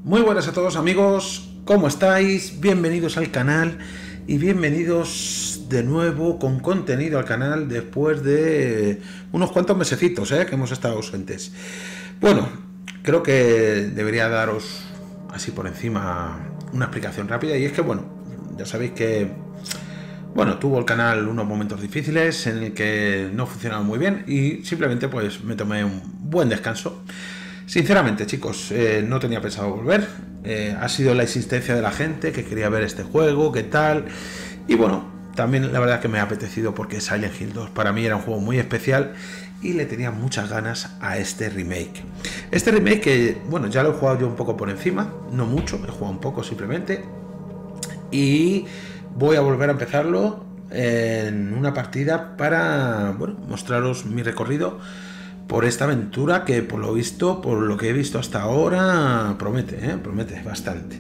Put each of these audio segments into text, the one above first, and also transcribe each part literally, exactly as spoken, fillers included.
Muy buenas a todos amigos, ¿cómo estáis? Bienvenidos al canal y bienvenidos de nuevo con contenido al canal después de unos cuantos mesecitos ¿eh? que hemos estado ausentes. Bueno, creo que debería daros así por encima una explicación rápida, y es que bueno, ya sabéis que bueno, tuvo el canal unos momentos difíciles en el que no funcionaba muy bien y simplemente pues me tomé un buen descanso. Sinceramente, chicos, eh, no tenía pensado volver. Eh, ha sido la insistencia de la gente que quería ver este juego, qué tal. Y bueno, también la verdad que me ha apetecido porque Silent Hill dos para mí era un juego muy especial y le tenía muchas ganas a este remake. Este remake que, bueno, ya lo he jugado yo un poco por encima, no mucho, he jugado un poco simplemente. Y voy a volver a empezarlo en una partida para, bueno, mostraros mi recorrido por esta aventura que por lo visto, por lo que he visto hasta ahora, promete, ¿eh? promete bastante.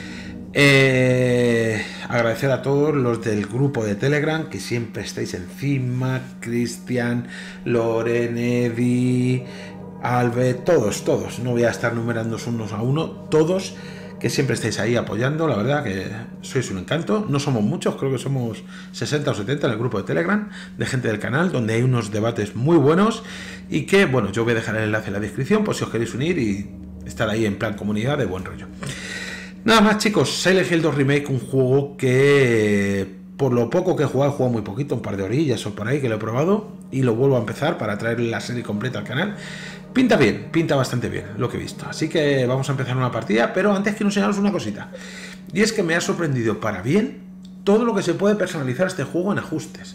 Eh, agradecer a todos los del grupo de Telegram que siempre estáis encima, Cristian, Loren, Eddie, Albert, todos, todos, no voy a estar numerándoos unos a uno, todos que siempre estáis ahí apoyando, la verdad que sois un encanto. No somos muchos, creo que somos sesenta o setenta en el grupo de Telegram de gente del canal, donde hay unos debates muy buenos y que, bueno, yo voy a dejar el enlace en la descripción por si os queréis unir y estar ahí en plan comunidad de buen rollo. Nada más, chicos, Silent Hill dos Remake, un juego que por lo poco que he jugado, he jugado muy poquito, un par de orillas o por ahí que lo he probado y lo vuelvo a empezar para traer la serie completa al canal. Pinta bien, pinta bastante bien lo que he visto. Así que vamos a empezar una partida, pero antes quiero enseñaros una cosita. Y es que me ha sorprendido para bien todo lo que se puede personalizar este juego en ajustes.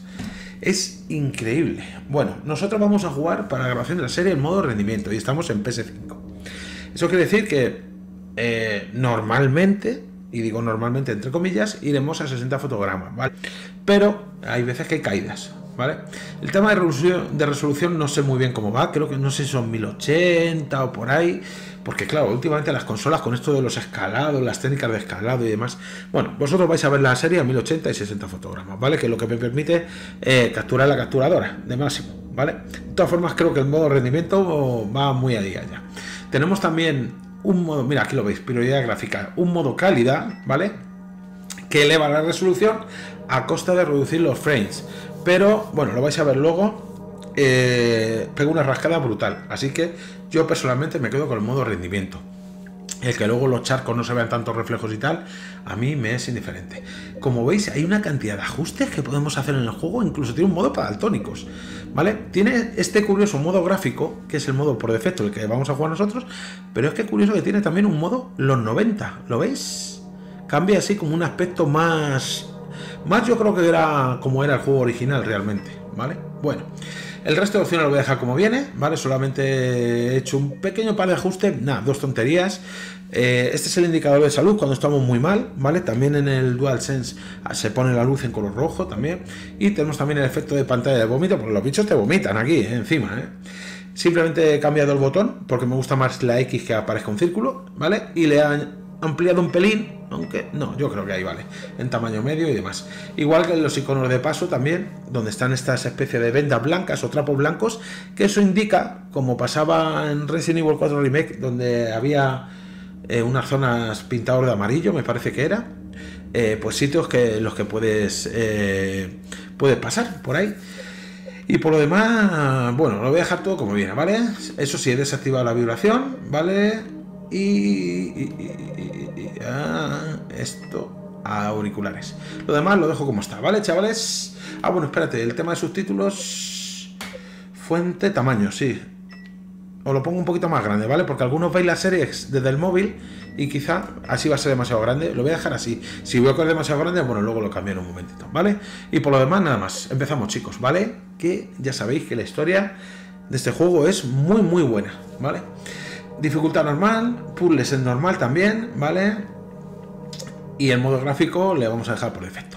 Es increíble. Bueno, nosotros vamos a jugar para la grabación de la serie en modo rendimiento y estamos en P S cinco. Eso quiere decir que eh, normalmente, y digo normalmente entre comillas, iremos a sesenta fotogramas, ¿vale? Pero hay veces que hay caídas, ¿vale? El tema de resolución, de resolución no sé muy bien cómo va, creo que no sé si son mil ochenta o por ahí, porque claro, últimamente las consolas con esto de los escalados, las técnicas de escalado y demás, bueno, vosotros vais a ver la serie a mil ochenta y sesenta fotogramas, ¿vale? Que es lo que me permite eh, capturar la capturadora de máximo, ¿vale? De todas formas, creo que el modo rendimiento va muy a día ya. Tenemos también un modo, mira, aquí lo veis, prioridad gráfica, un modo calidad, ¿vale? Que eleva la resolución a costa de reducir los frames. Pero bueno, lo vais a ver luego. Eh, pega una rascada brutal. Así que yo personalmente me quedo con el modo rendimiento. El que luego los charcos no se vean tantos reflejos y tal, a mí me es indiferente. Como veis, hay una cantidad de ajustes que podemos hacer en el juego. Incluso tiene un modo para daltónicos, ¿vale? Tiene este curioso modo gráfico, que es el modo por defecto, el que vamos a jugar nosotros. Pero es que curioso que tiene también un modo los noventa. ¿Lo veis? Cambia así como un aspecto más... Más yo creo que era como era el juego original realmente, ¿vale? Bueno, el resto de opciones lo voy a dejar como viene, ¿vale? Solamente he hecho un pequeño par de ajustes, nada, dos tonterías. Eh, este es el indicador de salud cuando estamos muy mal, ¿vale? También en el DualSense se pone la luz en color rojo también. Y tenemos también el efecto de pantalla de vómito, porque los bichos te vomitan aquí, ¿eh? Encima, ¿eh? Simplemente he cambiado el botón, porque me gusta más la X que aparezca un círculo, ¿vale? Y le han ampliado un pelín, aunque no, yo creo que ahí vale, en tamaño medio y demás. Igual que en los iconos de paso también, donde están estas especies de vendas blancas o trapos blancos, que eso indica, como pasaba en Resident Evil cuatro Remake, donde había eh, unas zonas pintadas de amarillo, me parece que era, eh, pues sitios que los que puedes, eh, puedes pasar por ahí. Y por lo demás, bueno, lo voy a dejar todo como viene, ¿vale? Eso sí, he desactivado la vibración, ¿vale? Y, y, y, y ah, esto a auriculares. Lo demás lo dejo como está, ¿vale, chavales? Ah, bueno, espérate, el tema de subtítulos, fuente, tamaño, sí. Os lo pongo un poquito más grande, ¿vale? Porque algunos veis las series desde el móvil y quizá así va a ser demasiado grande. Lo voy a dejar así. Si veo que es demasiado grande, bueno, luego lo cambio en un momentito, ¿vale? Y por lo demás, nada más. Empezamos, chicos, ¿vale? Que ya sabéis que la historia de este juego es muy, muy buena, ¿vale? Dificultad normal, puzzles en normal también, ¿vale? Y el modo gráfico le vamos a dejar por defecto.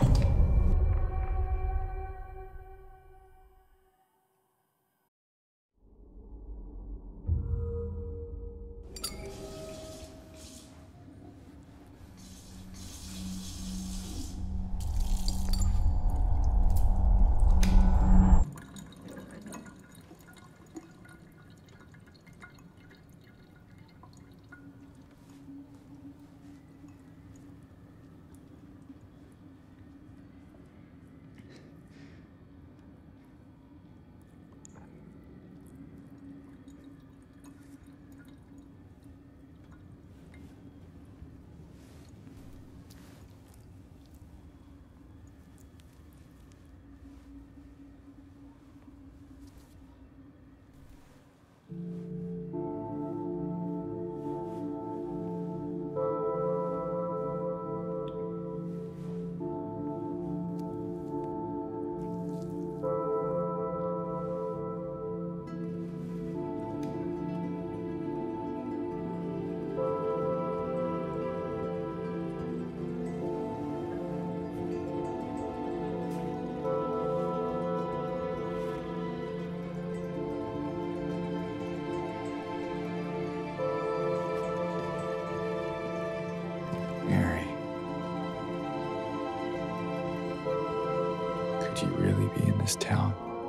this town.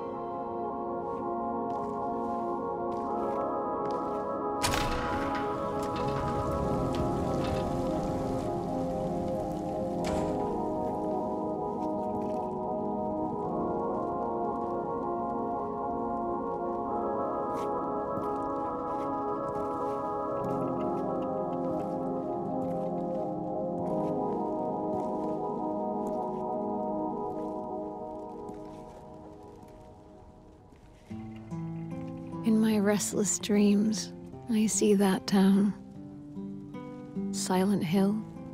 In my restless dreams, I see that town. Silent Hill.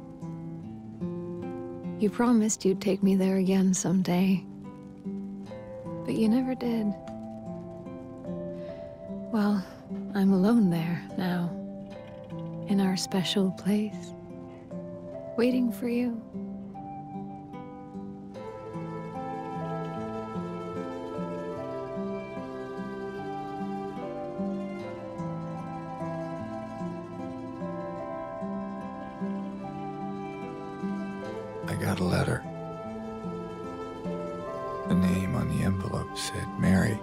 You promised you'd take me there again someday. But you never did. Well, I'm alone there now. In our special place. Waiting for you. I got a letter. The name on the envelope said Mary.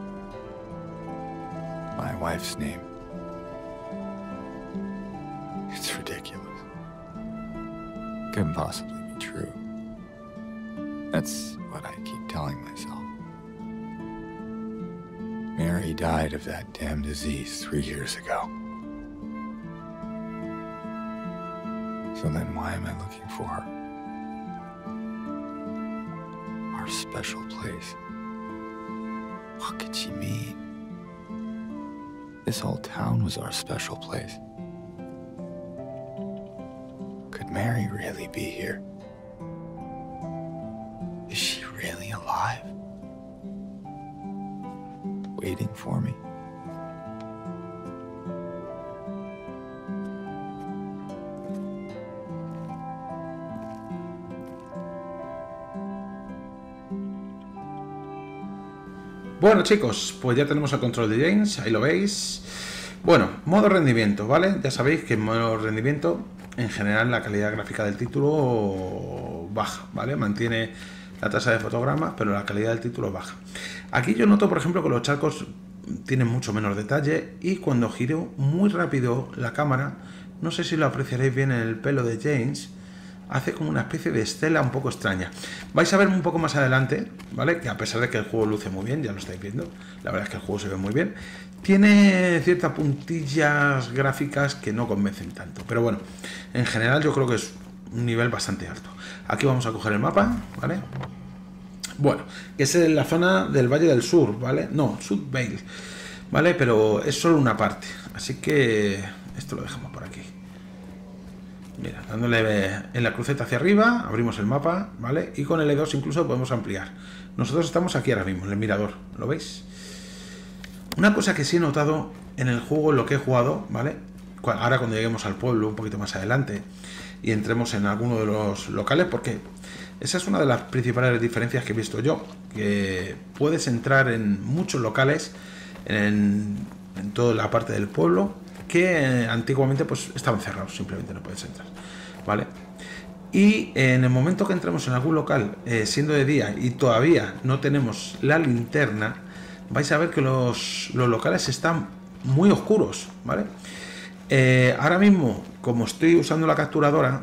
My wife's name. It's ridiculous. Couldn't possibly be true. That's what I keep telling myself. Mary died of that damn disease three years ago. So then why am I looking for her? Our special place. What could she mean? This whole town was our special place. Could Mary really be here? Is she really alive? Waiting for me? Bueno, chicos, pues ya tenemos el control de James, ahí lo veis. Bueno, modo rendimiento, ¿vale? Ya sabéis que en modo rendimiento, en general, la calidad gráfica del título baja, ¿vale? Mantiene la tasa de fotogramas, pero la calidad del título baja. Aquí yo noto, por ejemplo, que los charcos tienen mucho menos detalle y cuando giro muy rápido la cámara, no sé si lo apreciaréis bien en el pelo de James, hace como una especie de estela un poco extraña. Vais a ver un poco más adelante, ¿vale? Que a pesar de que el juego luce muy bien, ya lo estáis viendo, la verdad es que el juego se ve muy bien, tiene ciertas puntillas gráficas que no convencen tanto, pero bueno, en general yo creo que es un nivel bastante alto. Aquí vamos a coger el mapa, ¿vale? Bueno, es en la zona del Valle del Sur, ¿vale? No, South Vale, ¿vale? Pero es solo una parte, así que esto lo dejamos por aquí. Mira, dándole en la cruceta hacia arriba, abrimos el mapa, ¿vale? Y con el E dos incluso podemos ampliar. Nosotros estamos aquí ahora mismo, en el mirador, ¿lo veis? Una cosa que sí he notado en el juego, en lo que he jugado, ¿vale? Ahora cuando lleguemos al pueblo, un poquito más adelante, y entremos en alguno de los locales, porque esa es una de las principales diferencias que he visto yo, que puedes entrar en muchos locales, en, en toda la parte del pueblo, que antiguamente pues estaban cerrados, simplemente no puedes entrar, ¿vale? Y en el momento que entremos en algún local, eh, siendo de día y todavía no tenemos la linterna, vais a ver que los, los locales están muy oscuros, ¿vale? Eh, ahora mismo, como estoy usando la capturadora,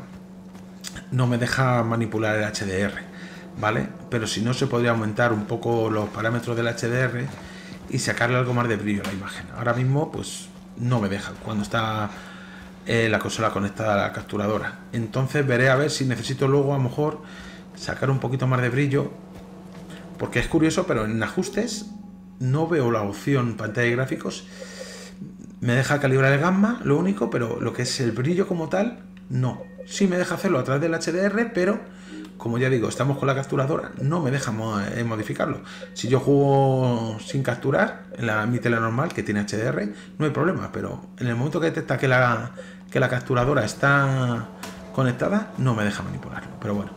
no me deja manipular el H D R, ¿vale? Pero si no, se podría aumentar un poco los parámetros del H D R y sacarle algo más de brillo a la imagen. Ahora mismo, pues no me deja cuando está eh, la consola conectada a la capturadora. Entonces veré a ver si necesito luego a lo mejor sacar un poquito más de brillo, porque es curioso, pero en ajustes no veo la opción pantalla de gráficos. Me deja calibrar el gamma, lo único, pero lo que es el brillo como tal, no. Sí me deja hacerlo a través del H D R, pero como ya digo, estamos con la capturadora, no me deja modificarlo. Si yo juego sin capturar, en la, mi tele normal, que tiene H D R, no hay problema, pero en el momento que detecta que la, que la capturadora está conectada, no me deja manipularlo. Pero bueno,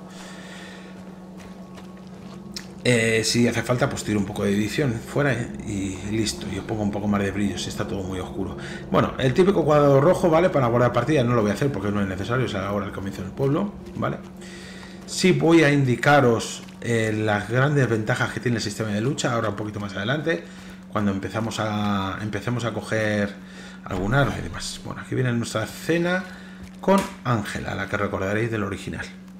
eh, si hace falta, pues tiro un poco de edición fuera y listo, y os pongo un poco más de brillo si está todo muy oscuro. Bueno, el típico cuadrado rojo, ¿vale? Para guardar partida no lo voy a hacer porque no es necesario, es ahora el comienzo del pueblo, ¿vale? Sí voy a indicaros eh, las grandes ventajas que tiene el sistema de lucha, ahora un poquito más adelante, cuando empezamos a empecemos a coger algún arma y demás. Bueno, aquí viene nuestra escena con Ángela, la que recordaréis del original.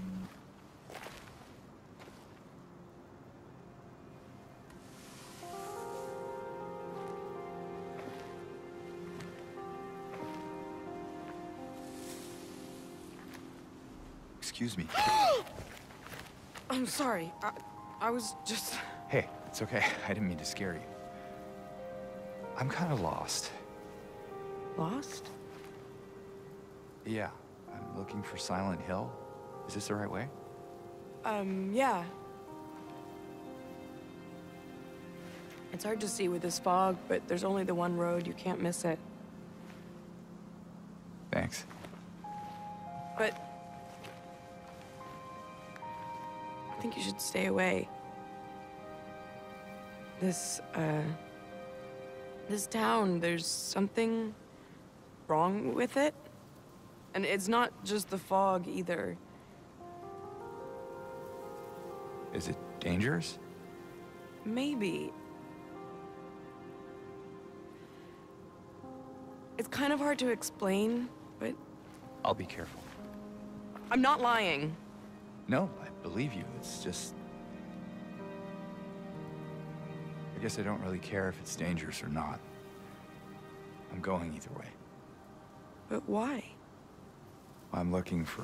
Excuse me. I'm sorry. I, I was just... Hey, it's okay. I didn't mean to scare you. I'm kind of lost. Lost? Yeah, I'm looking for Silent Hill. Is this the right way? Um, yeah. It's hard to see with this fog, but there's only the one road. You can't miss it. Thanks. But... I think you should stay away. This, uh... This town, there's something wrong with it. And it's not just the fog, either. Is it dangerous? Maybe. It's kind of hard to explain, but... I'll be careful. I'm not lying. No, I believe you. It's just... I guess I don't really care if it's dangerous or not. I'm going either way. But why? I'm looking for...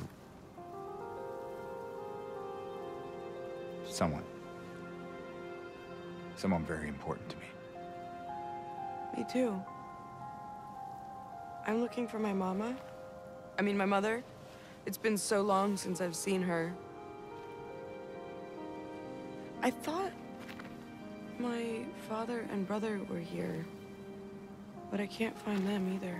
someone. Someone very important to me. Me too. I'm looking for my mama. I mean, my mother. It's been so long since I've seen her. I thought my father and brother were here, but I can't find them either.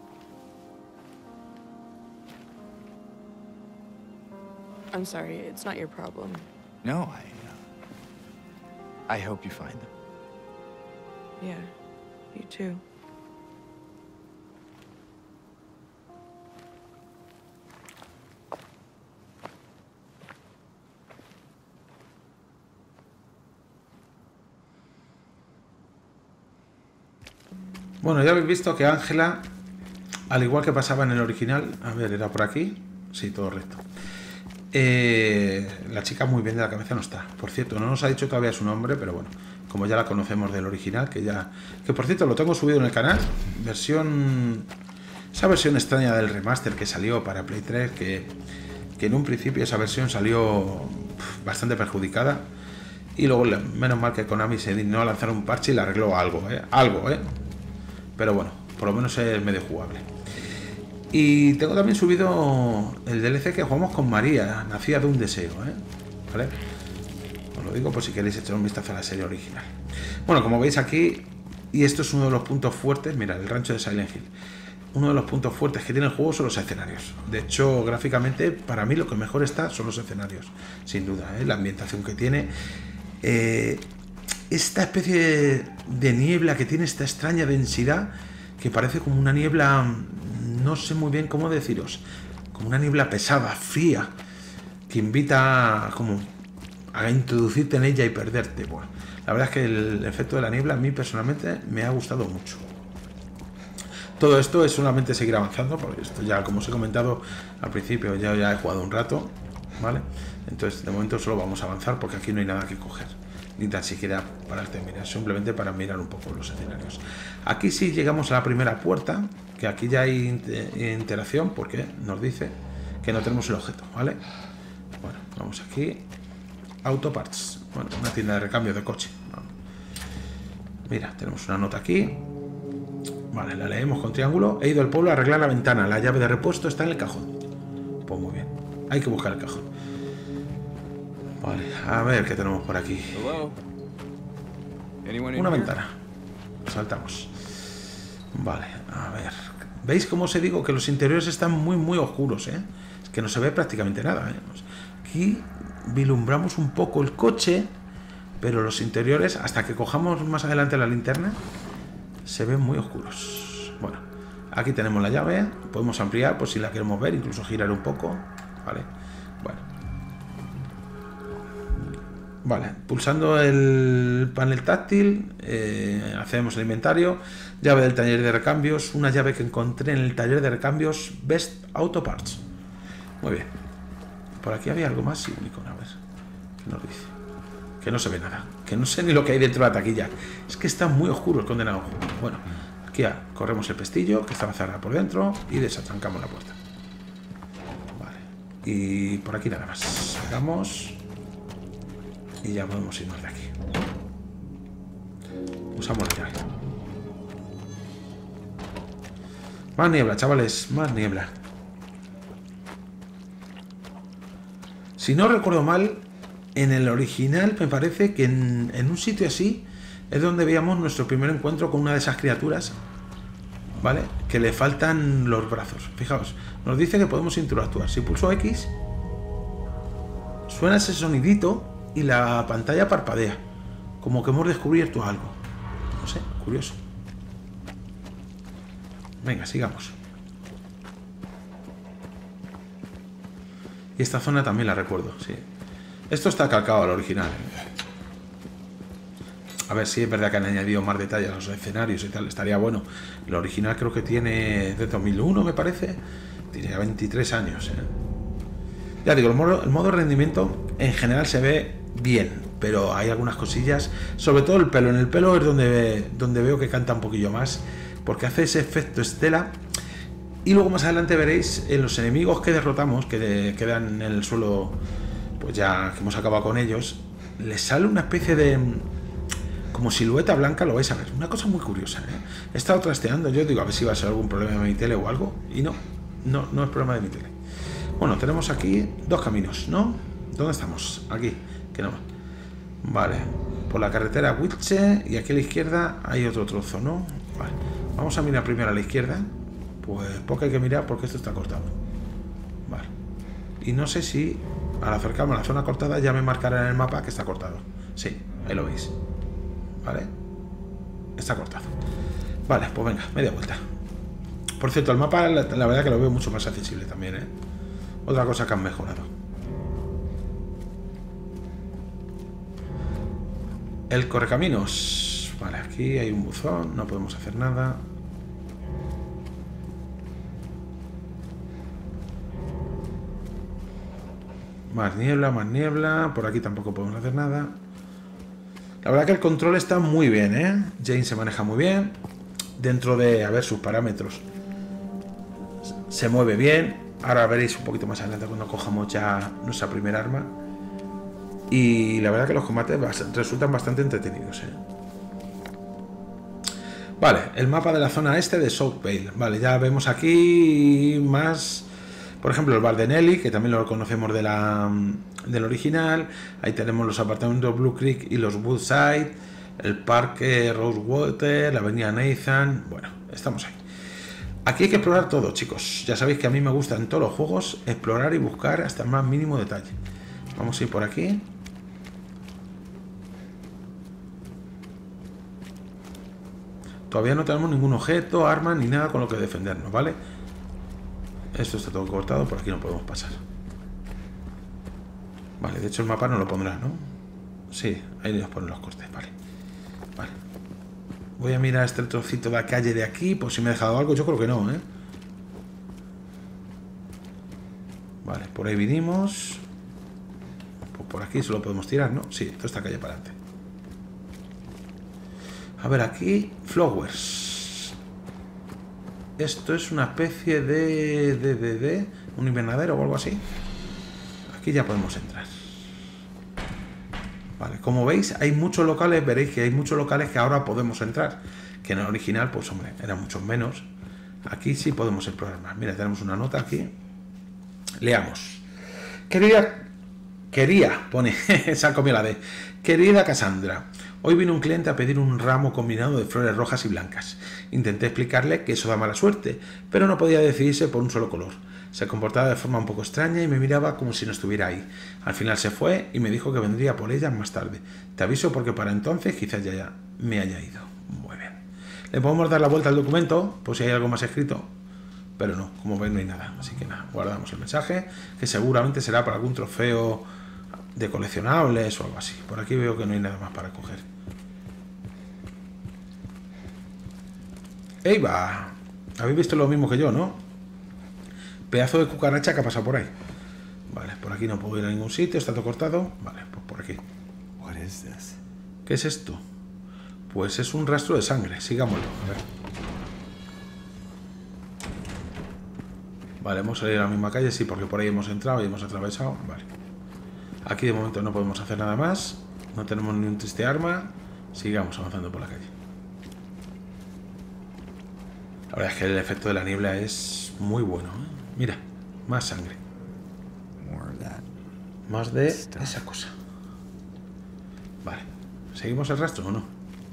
I'm sorry, it's not your problem. No, I... Uh, I hope you find them. Yeah, you too. Bueno, ya habéis visto que Ángela, al igual que pasaba en el original, a ver, era por aquí, sí, todo recto. Eh, la chica muy bien de la cabeza no está. Por cierto, no nos ha dicho todavía su nombre, pero bueno, como ya la conocemos del original, que ya, que por cierto lo tengo subido en el canal, versión, esa versión extraña del remaster que salió para Play tres, que, que en un principio esa versión salió bastante perjudicada y luego menos mal que Konami se dignó a lanzar un parche y le arregló algo, ¿eh? Algo, ¿eh? Pero bueno, por lo menos es medio jugable. Y tengo también subido el D L C que jugamos con María, Nacida de un deseo, ¿eh? ¿Vale? Os lo digo por si queréis echar un vistazo a la serie original. Bueno, como veis aquí, y esto es uno de los puntos fuertes, mira, el rancho de Silent Hill. Uno de los puntos fuertes que tiene el juego son los escenarios. De hecho, gráficamente, para mí lo que mejor está son los escenarios, sin duda, ¿eh? La ambientación que tiene. Eh, esta especie de niebla que tiene esta extraña densidad, que parece como una niebla, no sé muy bien cómo deciros, como una niebla pesada, fría, que invita a, como a introducirte en ella y perderte. Bueno, la verdad es que el efecto de la niebla a mí personalmente me ha gustado mucho. Todo esto es solamente seguir avanzando, porque esto ya, como os he comentado al principio, ya, ya he jugado un rato, ¿vale? Entonces, de momento solo vamos a avanzar porque aquí no hay nada que coger, ni tan siquiera para terminar, simplemente para mirar un poco los escenarios. Aquí sí llegamos a la primera puerta, que aquí ya hay interacción porque nos dice que no tenemos el objeto, ¿vale? Bueno, vamos aquí, Auto Parts, bueno, una tienda de recambio de coche. Mira, tenemos una nota aquí. Vale, la leemos con triángulo. He ido al pueblo a arreglar la ventana. La llave de repuesto está en el cajón. Pues muy bien. Hay que buscar el cajón. Vale, a ver qué tenemos por aquí. Una ventana. Saltamos. Vale, a ver. ¿Veis cómo os digo que los interiores están muy, muy oscuros, eh? Es que no se ve prácticamente nada, eh. Aquí vislumbramos un poco el coche, pero los interiores, hasta que cojamos más adelante la linterna, se ven muy oscuros. Bueno, aquí tenemos la llave. Podemos ampliar por si la queremos ver, incluso girar un poco. Vale, bueno. Aquí tenemos la llave. Podemos ampliar por si la queremos ver, incluso girar un poco. Vale, bueno. Aquí tenemos la llave. Podemos ampliar por si la queremos ver, incluso girar un poco. Vale, bueno. Aquí tenemos la llave. Podemos ampliar por si la queremos ver, incluso girar un poco. Vale, bueno. Vale, pulsando el panel táctil, eh, hacemos el inventario, llave del taller de recambios, una llave que encontré en el taller de recambios Best Auto Parts. Muy bien. Por aquí había algo más, sí, único, a ver, ¿qué nos dice? Que no se ve nada, que no sé ni lo que hay dentro de la taquilla. Es que está muy oscuro el condenado juego. Bueno, aquí ya corremos el pestillo, que estaba cerrado por dentro, y desatrancamos la puerta. Vale, y por aquí nada más. Sacamos y ya podemos irnos de aquí. Usamos la llave. Más niebla, chavales, más niebla. Si no recuerdo mal, en el original me parece que en, en un sitio así es donde veíamos nuestro primer encuentro con una de esas criaturas, ¿vale? Que le faltan los brazos. Fijaos, nos dice que podemos interactuar. Si pulso X, suena ese sonidito y la pantalla parpadea, como que hemos descubierto algo. No sé, curioso. Venga, sigamos. Y esta zona también la recuerdo, sí. Esto está calcado al original. A ver si es verdad que han añadido más detalles a los escenarios y tal. Estaría bueno. El original creo que tiene de dos mil uno, me parece. Tiene veintitrés años. ¿eh? Ya digo, el modo, el modo rendimiento en general se ve bien. Pero hay algunas cosillas. Sobre todo el pelo. En el pelo es donde, donde veo que canta un poquillo más. Porque hace ese efecto estela. Y luego más adelante veréis en los enemigos que derrotamos, que de, quedan en el suelo, pues ya que hemos acabado con ellos, les sale una especie de como silueta blanca, lo vais a ver. Una cosa muy curiosa, ¿eh? He estado trasteando, yo digo a ver si va a ser algún problema de mi tele o algo, y no, no, no es problema de mi tele. Bueno, tenemos aquí dos caminos, ¿no? ¿Dónde estamos? Aquí, que no. Vale, por la carretera Wilche, y aquí a la izquierda hay otro trozo, ¿no? Vale, vamos a mirar primero a la izquierda. Pues poco hay que mirar porque esto está cortado. Vale. Y no sé si al acercarme a la zona cortada ya me marcará en el mapa que está cortado. Sí, ahí lo veis. Vale. Está cortado. Vale, pues venga, media vuelta. Por cierto, el mapa la, la verdad que lo veo mucho más accesible también, ¿eh? Otra cosa que han mejorado. El correcaminos. Vale, aquí hay un buzón, no podemos hacer nada. Más niebla, más niebla. Por aquí tampoco podemos hacer nada. La verdad que el control está muy bien, ¿eh? Jane se maneja muy bien. Dentro de, a ver, sus parámetros. Se mueve bien. Ahora veréis un poquito más adelante cuando cojamos ya nuestra primera arma. Y la verdad que los combates resultan bastante entretenidos, ¿eh? Vale, el mapa de la zona este de South Vale. Vale, ya vemos aquí más... Por ejemplo, el bar de Nelly, que también lo conocemos de la, del original. Ahí tenemos los apartamentos Blue Creek y los Woodside. El parque Rosewater, la avenida Nathan. Bueno, estamos ahí. Aquí hay que explorar todo, chicos. Ya sabéis que a mí me gusta en todos los juegos explorar y buscar hasta el más mínimo detalle. Vamos a ir por aquí. Todavía no tenemos ningún objeto, arma ni nada con lo que defendernos, ¿vale? Esto está todo cortado, por aquí no podemos pasar. Vale, de hecho el mapa no lo pondrá, ¿no? Sí, ahí nos ponen los cortes, vale. Vale. Voy a mirar este trocito de la calle de aquí, por si me he dejado algo, yo creo que no, ¿eh? Vale, por ahí vinimos. Pues por aquí solo podemos tirar, ¿no? Sí, toda esta calle para adelante. A ver, aquí, Flowers. Esto es una especie de, de, de, de un invernadero o algo así. Aquí ya podemos entrar. Vale, como veis, hay muchos locales, veréis que hay muchos locales que ahora podemos entrar. Que en el original, pues hombre, eran muchos menos. Aquí sí podemos explorar más. Mira, tenemos una nota aquí. Leamos. Querida, quería, pone, saco la de. Querida Cassandra, hoy vino un cliente a pedir un ramo combinado de flores rojas y blancas. Intenté explicarle que eso da mala suerte, pero no podía decidirse por un solo color. Se comportaba de forma un poco extraña y me miraba como si no estuviera ahí. Al final se fue y me dijo que vendría por ellas más tarde. Te aviso porque para entonces quizás ya me haya ido. Muy bien. Le podemos dar la vuelta al documento, por si hay algo más escrito. Pero no, como ven no hay nada. Así que nada, guardamos el mensaje, que seguramente será para algún trofeo de coleccionables o algo así. Por aquí veo que no hay nada más para coger. ¡Ey, va! Habéis visto lo mismo que yo, ¿no? Pedazo de cucaracha que ha pasado por ahí. Vale, por aquí no puedo ir a ningún sitio, está todo cortado. Vale, pues por aquí. What is this? ¿Qué es esto? Pues es un rastro de sangre, sigámoslo. A ver. Vale, hemos salido a la misma calle, sí, porque por ahí hemos entrado y hemos atravesado. Vale. Aquí de momento no podemos hacer nada más. No tenemos ni un triste arma. Sigamos avanzando por la calle. La verdad es que el efecto de la niebla es muy bueno, ¿eh? Mira, más sangre. More of that. Más de esa cosa. Vale. ¿Seguimos el rastro o no?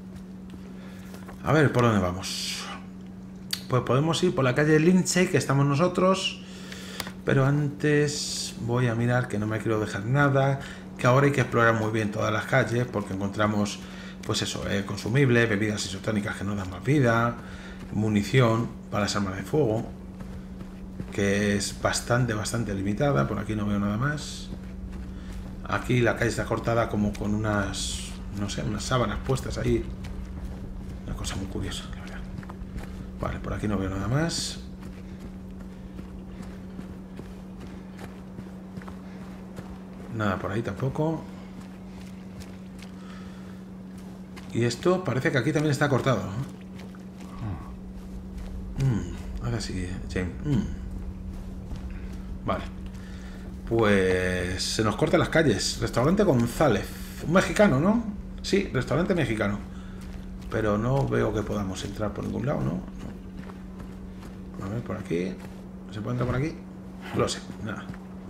A ver, ¿por dónde vamos? Pues podemos ir por la calle Lindsay, que estamos nosotros. Pero antes voy a mirar que no me quiero dejar nada. Que ahora hay que explorar muy bien todas las calles, porque encontramos, pues eso, eh, consumibles, bebidas isotónicas que nos dan más vida, munición para las armas de fuego, que es bastante, bastante limitada. Por aquí no veo nada más. Aquí la calle está cortada como con unas, no sé, unas sábanas puestas ahí. Una cosa muy curiosa, la verdad. Vale, por aquí no veo nada más. Nada por ahí tampoco. Y esto parece que aquí también está cortado. Mm, ahora sí, James. Mm. Vale. Pues se nos cortan las calles. Restaurante González. Un mexicano, ¿no? Sí, restaurante mexicano. Pero no veo que podamos entrar por ningún lado, ¿no? No. A ver, por aquí. ¿Se puede entrar por aquí? No lo sé, nada.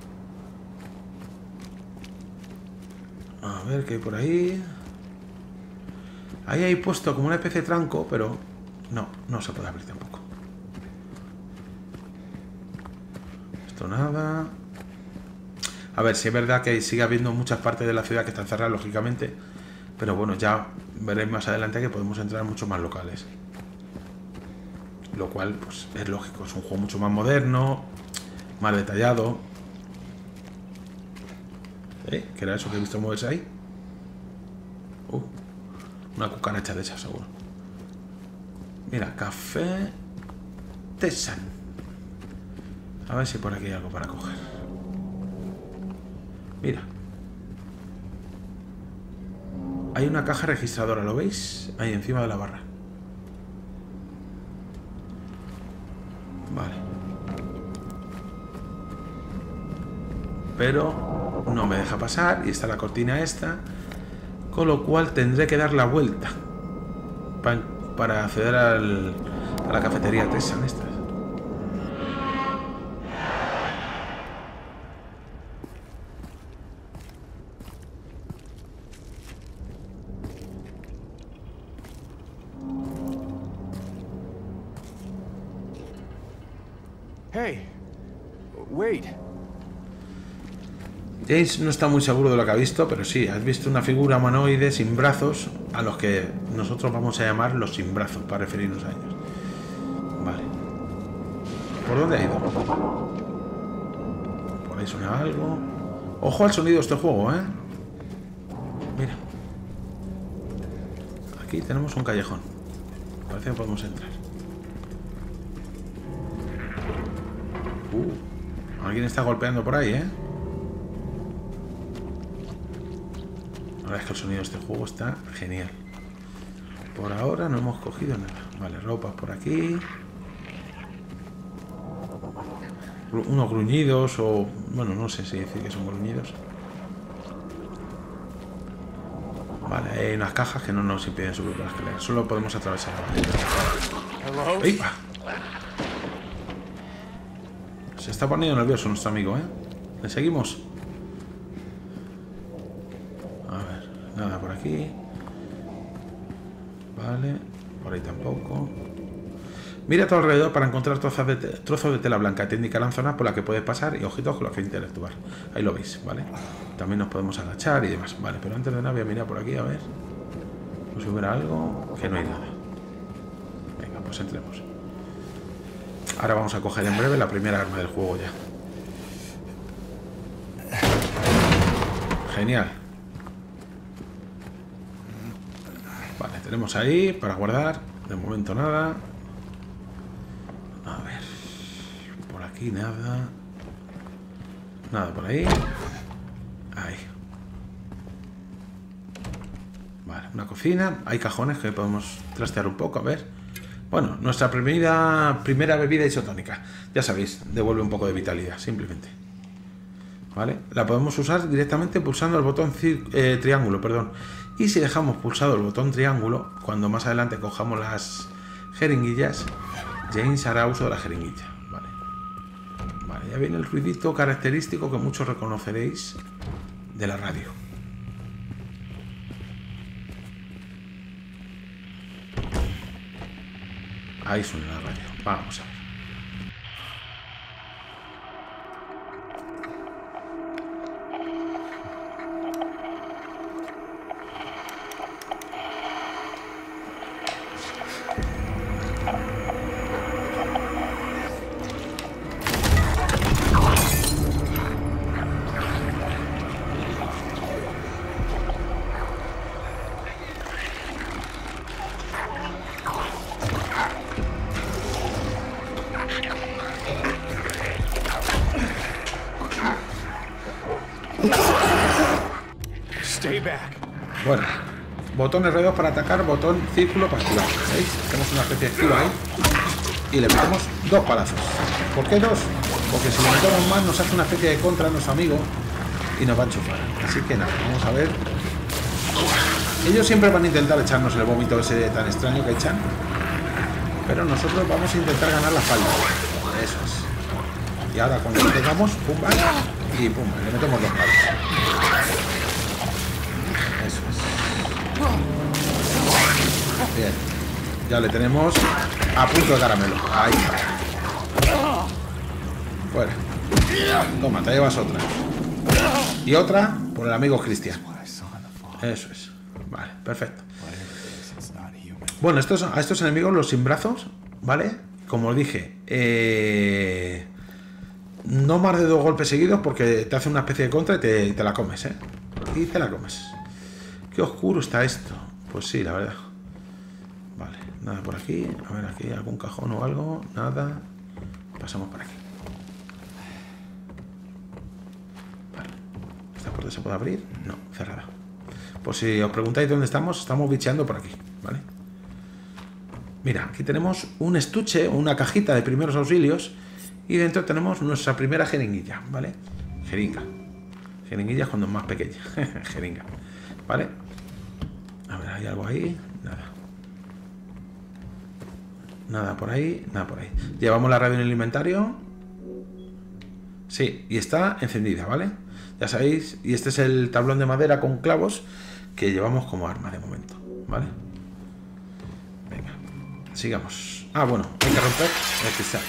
A ver qué hay por ahí. Ahí hay puesto como una especie de tranco, pero no, no se puede abrir tampoco. Esto nada. A ver, si es verdad que sigue habiendo muchas partes de la ciudad que están cerradas, lógicamente. Pero bueno, ya veréis más adelante que podemos entrar en muchos más locales. Lo cual, pues, es lógico. Es un juego mucho más moderno, más detallado. ¿Eh? ¿Qué era eso que he visto moverse ahí? Uh, una cucaracha de esas, seguro. Mira, café Tessan. A ver si por aquí hay algo para coger. Mira. Hay una caja registradora, ¿lo veis? Ahí encima de la barra. Vale. Pero no me deja pasar y está la cortina esta, con lo cual tendré que dar la vuelta para, para acceder al, a la cafetería Tessan esta. Hey, wait. James no está muy seguro de lo que ha visto, pero sí, has visto una figura humanoide sin brazos, a los que nosotros vamos a llamar los sin brazos, para referirnos a ellos. Vale. ¿Por dónde ha ido? Por ahí suena algo. Ojo al sonido de este juego, ¿eh? Mira. Aquí tenemos un callejón. Parece que podemos entrar. Uh, alguien está golpeando por ahí, ¿eh? La verdad es que el sonido de este juego está genial. Por ahora no hemos cogido nada. Vale, ropas por aquí. Unos gruñidos o... Bueno, no sé si decir que son gruñidos. Vale, hay unas cajas que no nos impiden subir por la escalera. Solo podemos atravesar. ¡Ay! Se está poniendo nervioso nuestro amigo, ¿eh? ¿Le seguimos? Nada por aquí. Vale. Por ahí tampoco. Mira a tu alrededor para encontrar trozos de, te trozos de tela blanca. Te indicarán zonas por las que puedes pasar y ojitos con los que interactuar. Ahí lo veis, ¿vale? También nos podemos agachar y demás. Vale, pero antes de nada voy a mirar por aquí a ver. Pues si hubiera algo. Que no hay nada. Venga, pues entremos. Ahora vamos a coger en breve la primera arma del juego ya. Genial. Vale, tenemos ahí para guardar. De momento nada. A ver. Por aquí nada. Nada por ahí. Ahí. Vale, una cocina. Hay cajones que podemos trastear un poco, a ver. Bueno, nuestra primera, primera bebida isotónica. Ya sabéis, devuelve un poco de vitalidad, simplemente. ¿Vale? La podemos usar directamente pulsando el botón eh, triángulo, perdón. Y si dejamos pulsado el botón triángulo, cuando más adelante cojamos las jeringuillas, James hará uso de la jeringuilla. Vale. Vale, ya viene el ruidito característico que muchos reconoceréis de la radio. Ahí suena la radio. Vamos a ver. Bueno, botón R dos para atacar, botón círculo para esquivar. ¿Veis? Tenemos una especie de esquiva ahí. Y le metemos dos palazos. ¿Por qué dos? Porque si le metemos más nos hace una especie de contra a nuestro amigo y nos va a enchufar. Así que nada, vamos a ver. Ellos siempre van a intentar echarnos el vómito ese tan extraño que echan. Pero nosotros vamos a intentar ganar la falda. Eso es. Y ahora cuando lo tengamos, pumba, y pumba, le metemos dos palos. Eso es. Bien. Ya le tenemos a punto de caramelo. Ahí está. Fuera. Toma, te llevas otra. Y otra por el amigo Cristian. Eso es. Vale, perfecto. Bueno, estos, a estos enemigos, los sin brazos, ¿vale? Como os dije, eh, no más de dos golpes seguidos porque te hace una especie de contra y te, te la comes, ¿eh? Y te la comes. Qué oscuro está esto. Pues sí, la verdad. Vale, nada por aquí. A ver, aquí algún cajón o algo. Nada. Pasamos por aquí. Vale. ¿Esta puerta se puede abrir? No, cerrada. Por si os preguntáis dónde estamos, estamos bicheando por aquí, ¿vale? Mira, aquí tenemos un estuche, una cajita de primeros auxilios y dentro tenemos nuestra primera jeringuilla, ¿vale? Jeringa. Jeringuilla es cuando es más pequeña. Jeringa, ¿vale? A ver, ¿hay algo ahí? Nada. Nada por ahí, nada por ahí. Llevamos la radio en el inventario. Sí, y está encendida, ¿vale? Ya sabéis, y este es el tablón de madera con clavos que llevamos como arma de momento, ¿vale? Venga, sigamos. Ah, bueno, hay que romper el cristal.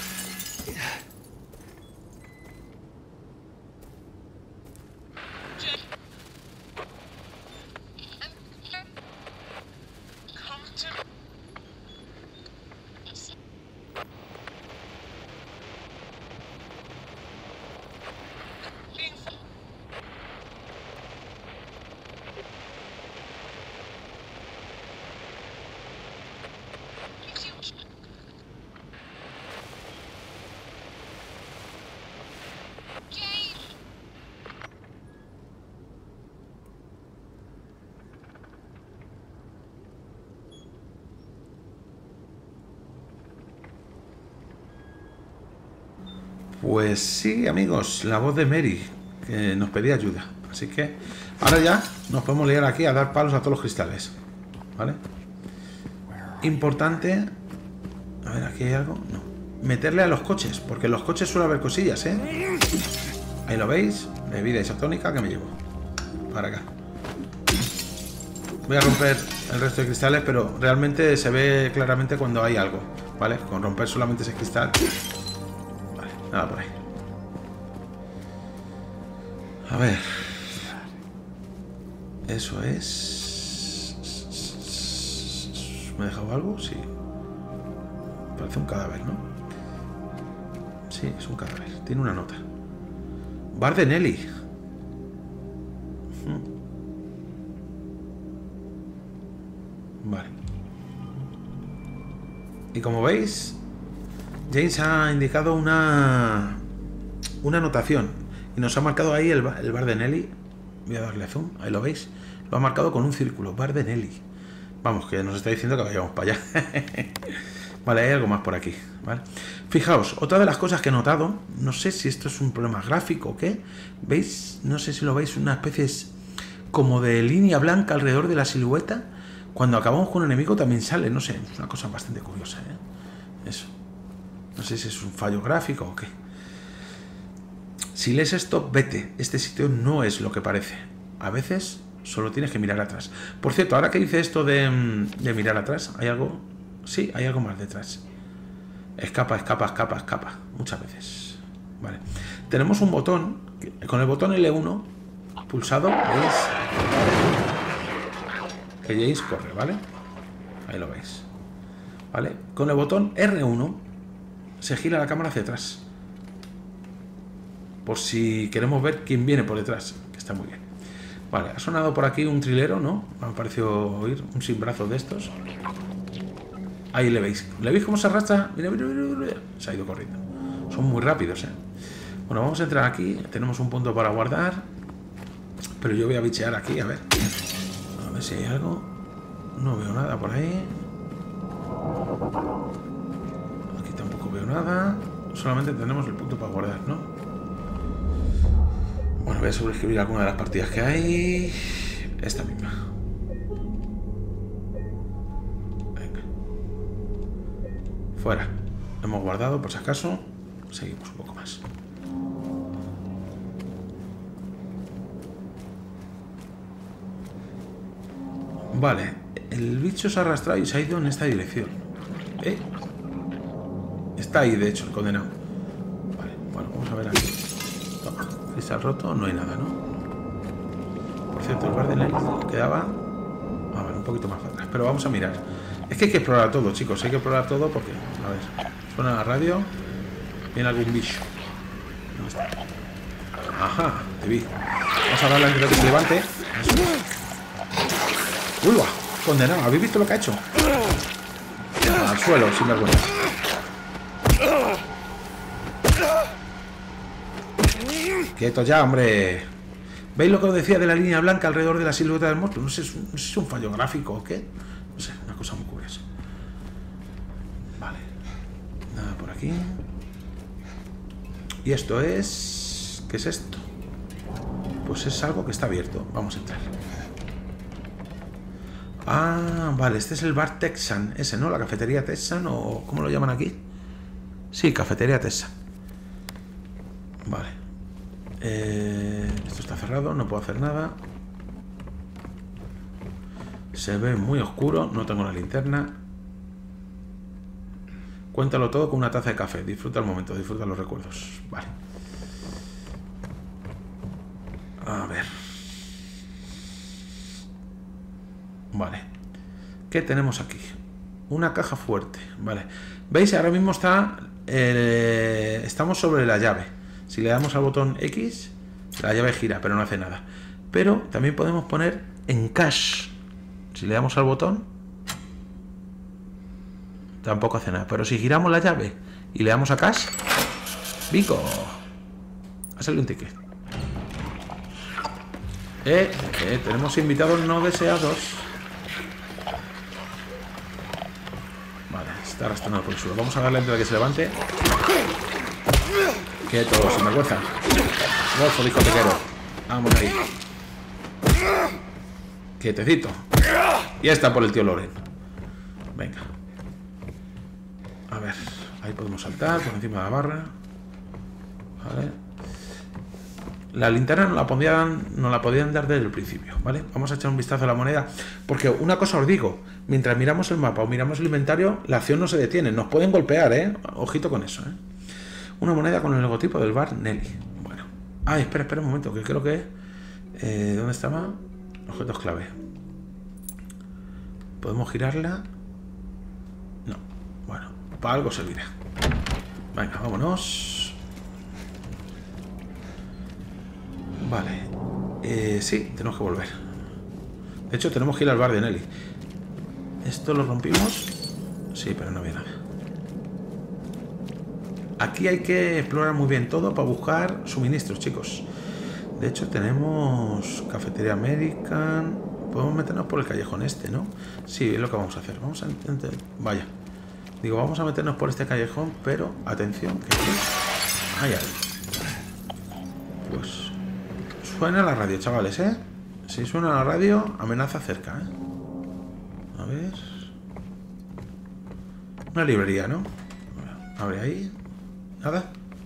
Pues sí, amigos, la voz de Mary, que nos pedía ayuda. Así que ahora ya nos podemos liar aquí a dar palos a todos los cristales, ¿vale? Importante. A ver, aquí hay algo. No. Meterle a los coches, porque en los coches suele haber cosillas, ¿eh? Ahí lo veis. Bebida isotónica que me llevo para acá. Voy a romper el resto de cristales, pero realmente se ve claramente cuando hay algo, ¿vale? Con romper solamente ese cristal. Nada por ahí. A ver. Eso es... ¿Me he dejado algo? Sí. Parece un cadáver, ¿no? Sí, es un cadáver. Tiene una nota. Bar de Nelly. Vale. Y como veis, James ha indicado una una anotación y nos ha marcado ahí el, el bar de Nelly. Voy a darle zoom, ahí lo veis. Lo ha marcado con un círculo, bar de Nelly. Vamos, que nos está diciendo que vayamos para allá. Vale, hay algo más por aquí, ¿vale? Fijaos, otra de las cosas que he notado, no sé si esto es un problema gráfico o qué, ¿veis? No sé si lo veis, una especie como de línea blanca alrededor de la silueta. Cuando acabamos con un enemigo también sale, no sé, es una cosa bastante curiosa, ¿eh? Eso. No sé si es un fallo gráfico o qué. Si lees esto, vete. Este sitio no es lo que parece. A veces solo tienes que mirar atrás. Por cierto, ahora que dice esto de, de mirar atrás, ¿hay algo? Sí, hay algo más detrás. Escapa, escapa, escapa, escapa. Muchas veces. Vale. Tenemos un botón. Con el botón L uno pulsado, ¿veis? Que James corre, ¿vale? Ahí lo veis. ¿Vale? Con el botón R uno se gira la cámara hacia atrás. Por si queremos ver quién viene por detrás. Que está muy bien. Vale, ha sonado por aquí un trilero, ¿no? Me ha parecido oír un sin brazos de estos. Ahí le veis. ¿Le veis cómo se arrastra? Mira, mira, mira, mira. Se ha ido corriendo. Son muy rápidos, ¿eh? Bueno, vamos a entrar aquí. Tenemos un punto para guardar. Pero yo voy a bichear aquí, a ver. A ver si hay algo. No veo nada por ahí. Aquí tampoco veo nada. Solamente tenemos el punto para guardar, ¿no? Bueno, voy a sobreescribir alguna de las partidas que hay. Esta misma. Venga. Fuera. Hemos guardado por si acaso. Seguimos un poco más. Vale. El bicho se ha arrastrado y se ha ido en esta dirección. ¿Eh? Está ahí, de hecho, el condenado. Vale, bueno, vamos a ver aquí. Toma. Cristal roto, no hay nada, ¿no? Por cierto, el bar de Nelly quedaba... A ver, un poquito más para atrás. Pero vamos a mirar. Es que hay que explorar todo, chicos. Hay que explorar todo porque... A ver, suena la radio. Viene algún bicho. ¿Dónde está? Ajá, te vi. Vamos a darle antes de que se levante. ¡Uy, va! Condenado, ¿habéis visto lo que ha hecho? Al suelo, sin vergüenza. Quieto ya, hombre. ¿Veis lo que os decía de la línea blanca alrededor de la silueta del monstruo? No sé, no sé si es un fallo gráfico o qué. No sé, una cosa muy curiosa. Vale. Nada por aquí. Y esto es... ¿Qué es esto? Pues es algo que está abierto. Vamos a entrar. Ah, vale, este es el bar Texan, ese, ¿no? La cafetería Texan, o ¿cómo lo llaman aquí? Sí, cafetería Texan. Vale. Eh, esto está cerrado, no puedo hacer nada. Se ve muy oscuro, no tengo la linterna. Cuéntalo todo con una taza de café. Disfruta el momento, disfruta los recuerdos. Vale. A ver. Vale. ¿Qué tenemos aquí? Una caja fuerte. Vale. ¿Veis? Ahora mismo está... Eh, estamos sobre la llave. Si le damos al botón X, la llave gira, pero no hace nada. Pero también podemos poner en cash. Si le damos al botón, tampoco hace nada. Pero si giramos la llave y le damos a cash, ¡bico! Ha salido un ticket. Eh, eh, tenemos invitados no deseados. Está arrastrando por el suelo. Vamos a darle antes de que se levante. Quieto, sin vergüenza. Golfo, discotequero. Vamos ahí. Quietecito. Y está por el tío Loren. Venga. A ver. Ahí podemos saltar por encima de la barra. Vale. La linterna nos la podían, nos la podían dar desde el principio, ¿vale? Vamos a echar un vistazo a la moneda. Porque una cosa os digo, mientras miramos el mapa o miramos el inventario, la acción no se detiene. Nos pueden golpear, ¿eh? Ojito con eso, ¿eh? Una moneda con el logotipo del bar Nelly. Bueno. Ay, espera, espera un momento, que creo que... Eh, ¿Dónde estaba? Objetos clave. ¿Podemos girarla? No. Bueno, para algo servirá. Venga, vámonos. Vale. Eh, sí, tenemos que volver. De hecho, tenemos que ir al bar de Nelly. ¿Esto lo rompimos? Sí, pero no había nada. Aquí hay que explorar muy bien todo para buscar suministros, chicos. De hecho, tenemos cafetería American. Podemos meternos por el callejón este, ¿no? Sí, es lo que vamos a hacer. Vamos a intentar... Vaya. Digo, vamos a meternos por este callejón, pero atención, que aquí hay algo. Pues suena la radio, chavales, ¿eh? Si suena la radio, amenaza cerca, ¿eh? A ver... Una librería, ¿no? Abre ahí. Nada.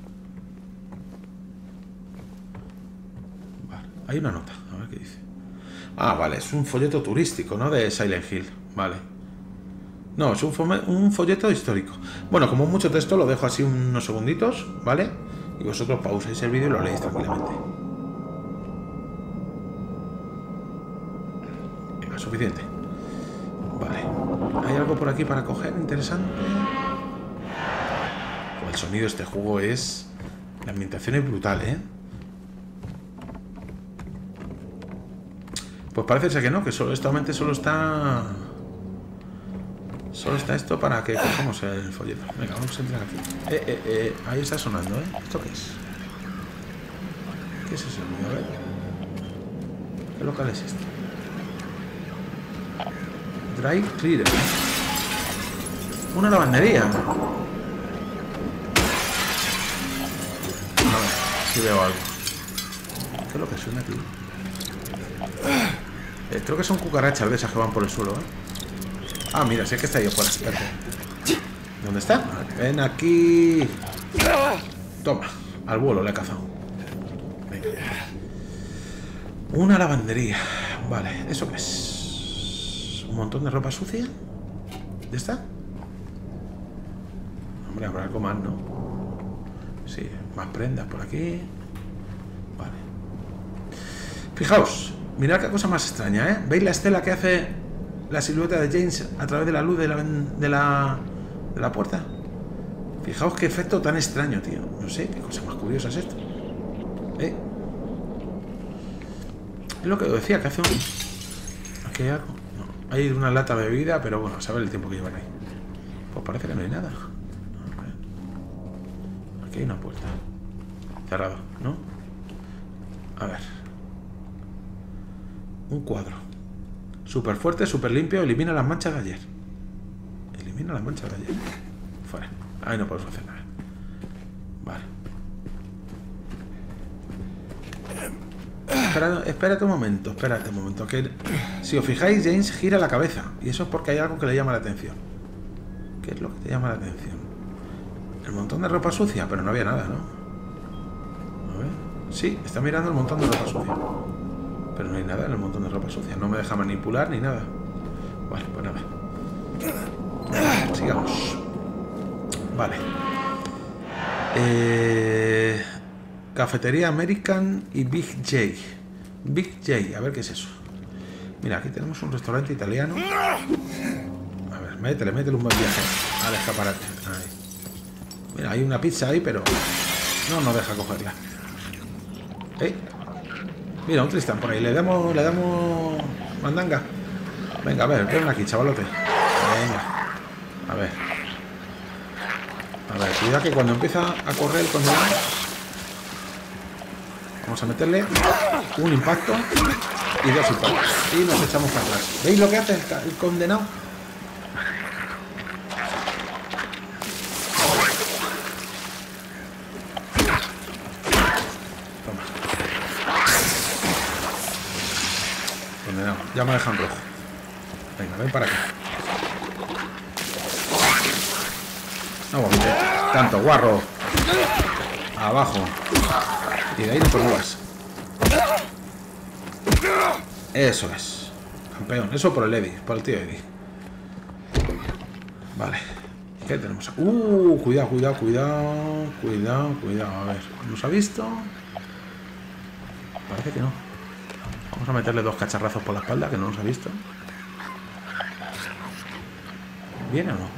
Vale, hay una nota. A ver qué dice. Ah, vale, es un folleto turístico, ¿no? De Silent Hill. Vale. No, es un, un folleto histórico. Bueno, como mucho texto, lo dejo así unos segunditos, ¿vale? Y vosotros pausáis el vídeo y lo leéis tranquilamente. Venga, suficiente. Vale. ¿Hay algo por aquí para coger? Interesante. El sonido de este juego es... La ambientación es brutal, ¿eh? Pues parece ser que no, que solo, esta solo está... Solo está esto para que cojamos el folleto. Venga, vamos a entrar aquí. Eh, eh, eh, ahí está sonando, ¿eh? ¿Esto qué es? ¿Qué es ese sonido? A ver. ¿Qué local es este? Dry Cleaner. Una lavandería. A ver si veo algo. ¿Qué es lo que suena aquí? Eh, creo que son cucarachas de esas que van por el suelo, ¿eh? Ah, mira, sí que está ahí afuera. Espérate. ¿Dónde está? Ven aquí. Toma, al vuelo le he cazado. Venga. Una lavandería. Vale, ¿eso qué es? ¿Un montón de ropa sucia? ¿Ya está? Hombre, habrá algo más, ¿no? Sí, más prendas por aquí. Vale. Fijaos, mirad qué cosa más extraña, ¿eh? ¿Veis la estela que hace la silueta de James a través de la luz de la, de la, de la puerta? Fijaos qué efecto tan extraño, tío. No sé, qué cosa más curiosa es esto. ¿Eh? Es lo que os decía, que hace un... ¿Aquí hay algo? No, hay una lata de bebida, pero bueno, a saber el tiempo que llevan ahí. Pues parece que no hay nada. Aquí hay una puerta. Cerrada, ¿no? A ver. Un cuadro. Súper fuerte, súper limpio. Elimina las manchas de ayer. Elimina las manchas de ayer. Fuera. Ahí no podemos hacer nada. Vale. Espera, espérate un momento, espérate un momento. Que si os fijáis, James gira la cabeza. Y eso es porque hay algo que le llama la atención. ¿Qué es lo que te llama la atención? El montón de ropa sucia, pero no había nada, ¿no? A ver. Sí, está mirando el montón de ropa sucia. Pero no hay nada en el montón de ropa sucia. No me deja manipular ni nada. Vale, pues nada. Sigamos. Vale. Eh, cafetería American y Big J. Big J, a ver qué es eso. Mira, aquí tenemos un restaurante italiano. A ver, métele, métele un buen viaje al escaparate. Ahí. Mira, hay una pizza ahí, pero no nos deja cogerla. ¿Eh? Mira, un Tristan por ahí. Le damos, le damos mandanga. Venga, a ver, ven aquí, chavalote. Venga. A ver. A ver, cuidado que cuando empieza a correr el condenado, vamos a meterle un impacto y dos impactos. Y nos echamos para atrás. ¿Veis lo que hace el, el condenado? Ya me dejan rojo. Venga, ven para acá. No, tanto guarro. Abajo. Y de ahí no te muevas. Eso es. Campeón. Eso por el Eddie. Por el tío Eddie. Vale. ¿Qué tenemos? Uh, cuidado, cuidado, cuidado. Cuidado, cuidado. A ver. ¿Nos ha visto? Parece que no. Vamos a meterle dos cacharrazos por la espalda, que no nos ha visto. ¿Viene o no?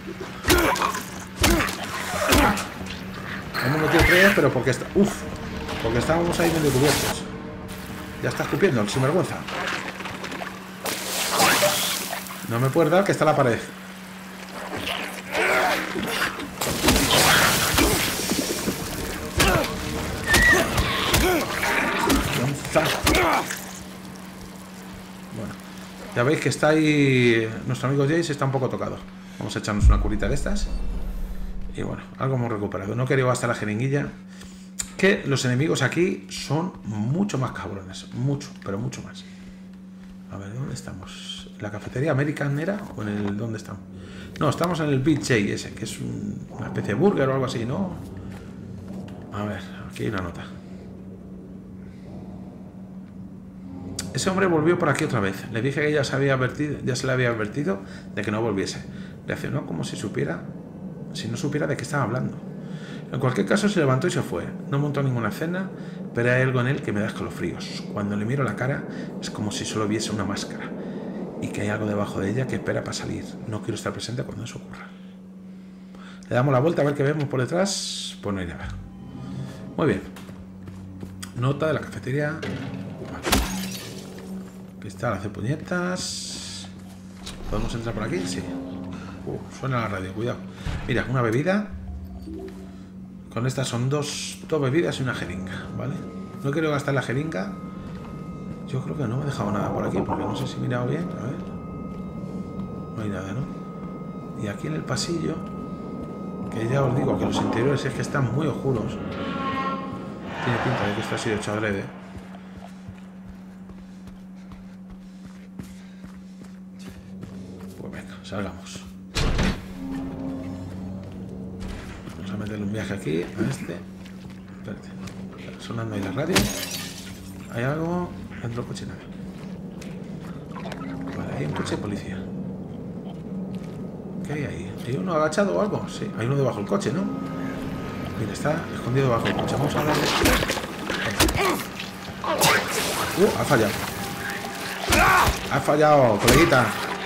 Hemos metido tres, pero porque está... Uf. Porque estábamos ahí medio cubiertos. Ya está escupiendo el sinvergüenza. No me puedes dar, que está la pared. Bueno, ya veis que está ahí. Nuestro amigo Jace está un poco tocado. Vamos a echarnos una curita de estas. Y bueno, algo hemos recuperado. No quería gastar la jeringuilla. Que los enemigos aquí son mucho más cabrones. Mucho, pero mucho más. A ver, ¿dónde estamos? ¿La cafetería American era? ¿O en el... dónde estamos? No, estamos en el Big J ese, que es un... una especie de burger o algo así, ¿no? A ver, aquí hay una nota. Ese hombre volvió por aquí otra vez. Le dije que ya se, había advertido, ya se le había advertido de que no volviese. Reaccionó como si supiera... si no supiera de qué estaba hablando. En cualquier caso se levantó y se fue. No montó ninguna cena, pero hay algo en él que me da escalofríos. Cuando le miro la cara es como si solo viese una máscara y que hay algo debajo de ella que espera para salir. No quiero estar presente cuando eso ocurra. Le damos la vuelta a ver qué vemos por detrás. Pues no hay nada. Muy bien. Nota de la cafetería. Vale. Cristal hace puñetas. ¿Podemos entrar por aquí? Sí. Uh, suena la radio, cuidado. Mira, una bebida. Con estas son dos, dos bebidas y una jeringa, ¿vale? No quiero gastar la jeringa. Yo creo que no me he dejado nada por aquí, porque no sé si he mirado bien. A ver. No hay nada, ¿no? Y aquí en el pasillo, que ya os digo que los interiores es que están muy oscuros. Tiene pinta de que esto ha sido hecho adrede. Pues venga, salgamos. Meterle un viaje aquí a este. Espérate. Sonando ahí la radio. Hay algo dentro del coche, nada. Vale, hay un coche de policía. ¿Qué hay ahí? ¿Hay uno agachado o algo? Sí, hay uno debajo del coche, ¿no? Mira, está escondido debajo del coche. Vamos a darle. Uh, ha fallado. Ha fallado, coleguita.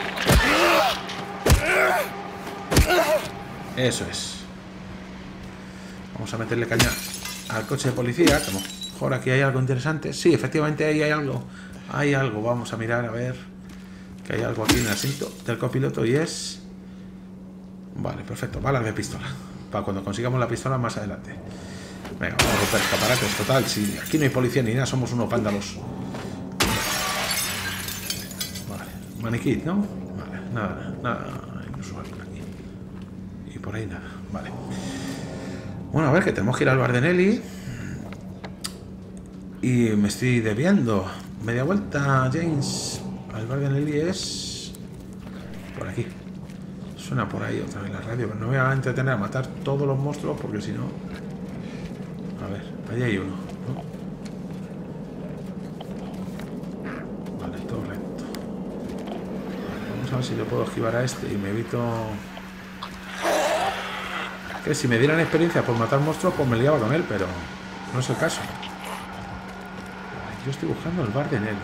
Eso es. Vamos a meterle caña al coche de policía. Que a lo mejor aquí hay algo interesante. Sí, efectivamente ahí hay algo. Hay algo. Vamos a mirar a ver. Que hay algo aquí en el asiento del copiloto y es... Vale, perfecto. Balas de pistola. Para cuando consigamos la pistola más adelante. Venga, vamos a romper escaparates. Total, si aquí no hay policía ni nada, somos unos vándalos. Vale. Maniquí, ¿no? Vale, nada, nada inusual por aquí. Y por ahí nada. Vale. Bueno, a ver, que tenemos que ir al bar de Nelly. Y me estoy desviando. Media vuelta, James. Al bar de Nelly es... por aquí. Suena por ahí otra vez la radio. Pero no me voy a entretener a matar todos los monstruos porque si no... A ver, allí hay uno, ¿no? Vale, todo recto. Vamos a ver si yo puedo esquivar a este y me evito... Que si me dieran experiencia por matar monstruos, pues me liaba con él, pero no es el caso. Yo estoy buscando el bar de Nelly.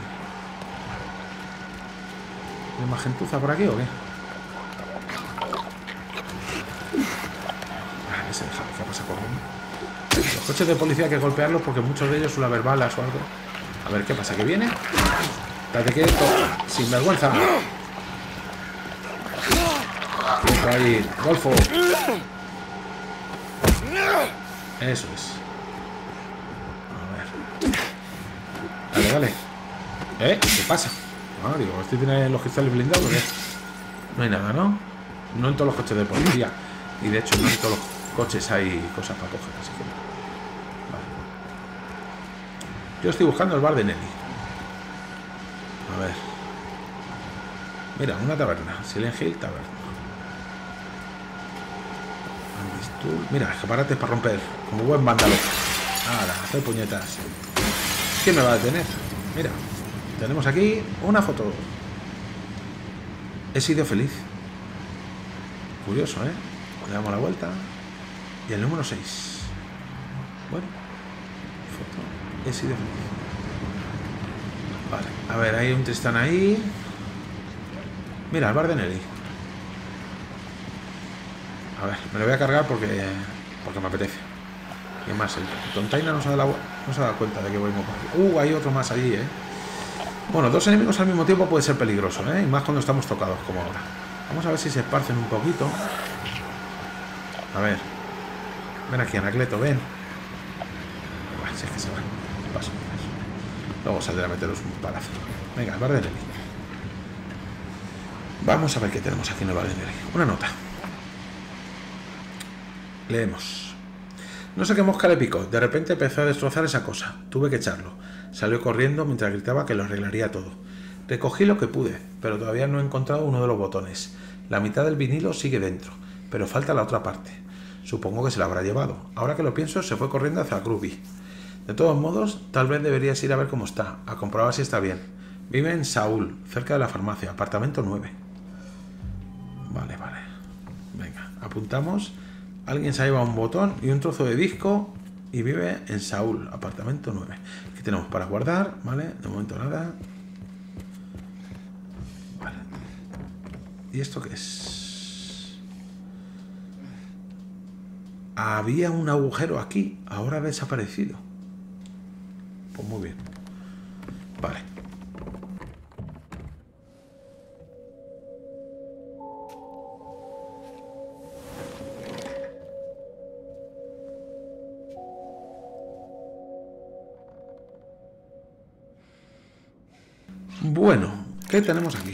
¿Hay más gentuza por aquí o qué? Ah, ese deja que pasa corriendo. Los coches de policía hay que golpearlos porque muchos de ellos suelen haber balas o algo. A ver qué pasa, ¿que viene? Espérate quieto, sin vergüenza. Quieto ahí, Golfo. Eso es. A ver. Dale, dale. ¿Eh? ¿Qué pasa? Ah, digo, ¿este tiene los cristales blindados o qué? No hay nada, ¿no? No en todos los coches de policía. Y de hecho, no en todos los coches hay cosas para coger, así que... Vale. Yo estoy buscando el bar de Nelly. A ver. Mira, una taberna. Silent Hill Taberna. Mira, escaparates para romper. Como buen vándalo. Ahora, hacer puñetas. ¿Quién me va a detener? Mira, tenemos aquí una foto. He sido feliz. Curioso, ¿eh? Le damos la vuelta. Y el número seis. Bueno. Foto. He sido feliz. Vale, a ver, hay un Tristán ahí. Mira, el bar de Nelly. A ver, me lo voy a cargar porque porque me apetece. Y más, el tontaina no se ha dado, no se ha dado cuenta de que voy muy rápido. Uh, hay otro más allí, ¿eh? Bueno, dos enemigos al mismo tiempo puede ser peligroso, ¿eh? Y más cuando estamos tocados como ahora. Vamos a ver si se esparcen un poquito. A ver. Ven aquí, Anacleto, ven. Bueno, si es que se van. Paso, paso. Luego saldré a meteros un palazo. Venga, el bar de Nelly. Vamos a ver qué tenemos aquí en el bar de Nelly. Una nota. Leemos. No sé qué mosca le picó. De repente empezó a destrozar esa cosa. Tuve que echarlo. Salió corriendo mientras gritaba que lo arreglaría todo. Recogí lo que pude, pero todavía no he encontrado uno de los botones. La mitad del vinilo sigue dentro, pero falta la otra parte. Supongo que se la habrá llevado. Ahora que lo pienso, se fue corriendo hacia Groovy. De todos modos, tal vez deberías ir a ver cómo está, a comprobar si está bien. Vive en Saúl, cerca de la farmacia, apartamento nueve. Vale, vale. Venga, apuntamos. Alguien se ha llevado un botón y un trozo de disco y vive en Saúl, apartamento nueve. Aquí tenemos para guardar, ¿vale? De momento nada. Vale. ¿Y esto qué es? Había un agujero aquí, ahora ha desaparecido. Pues muy bien. Vale. Bueno, ¿qué tenemos aquí?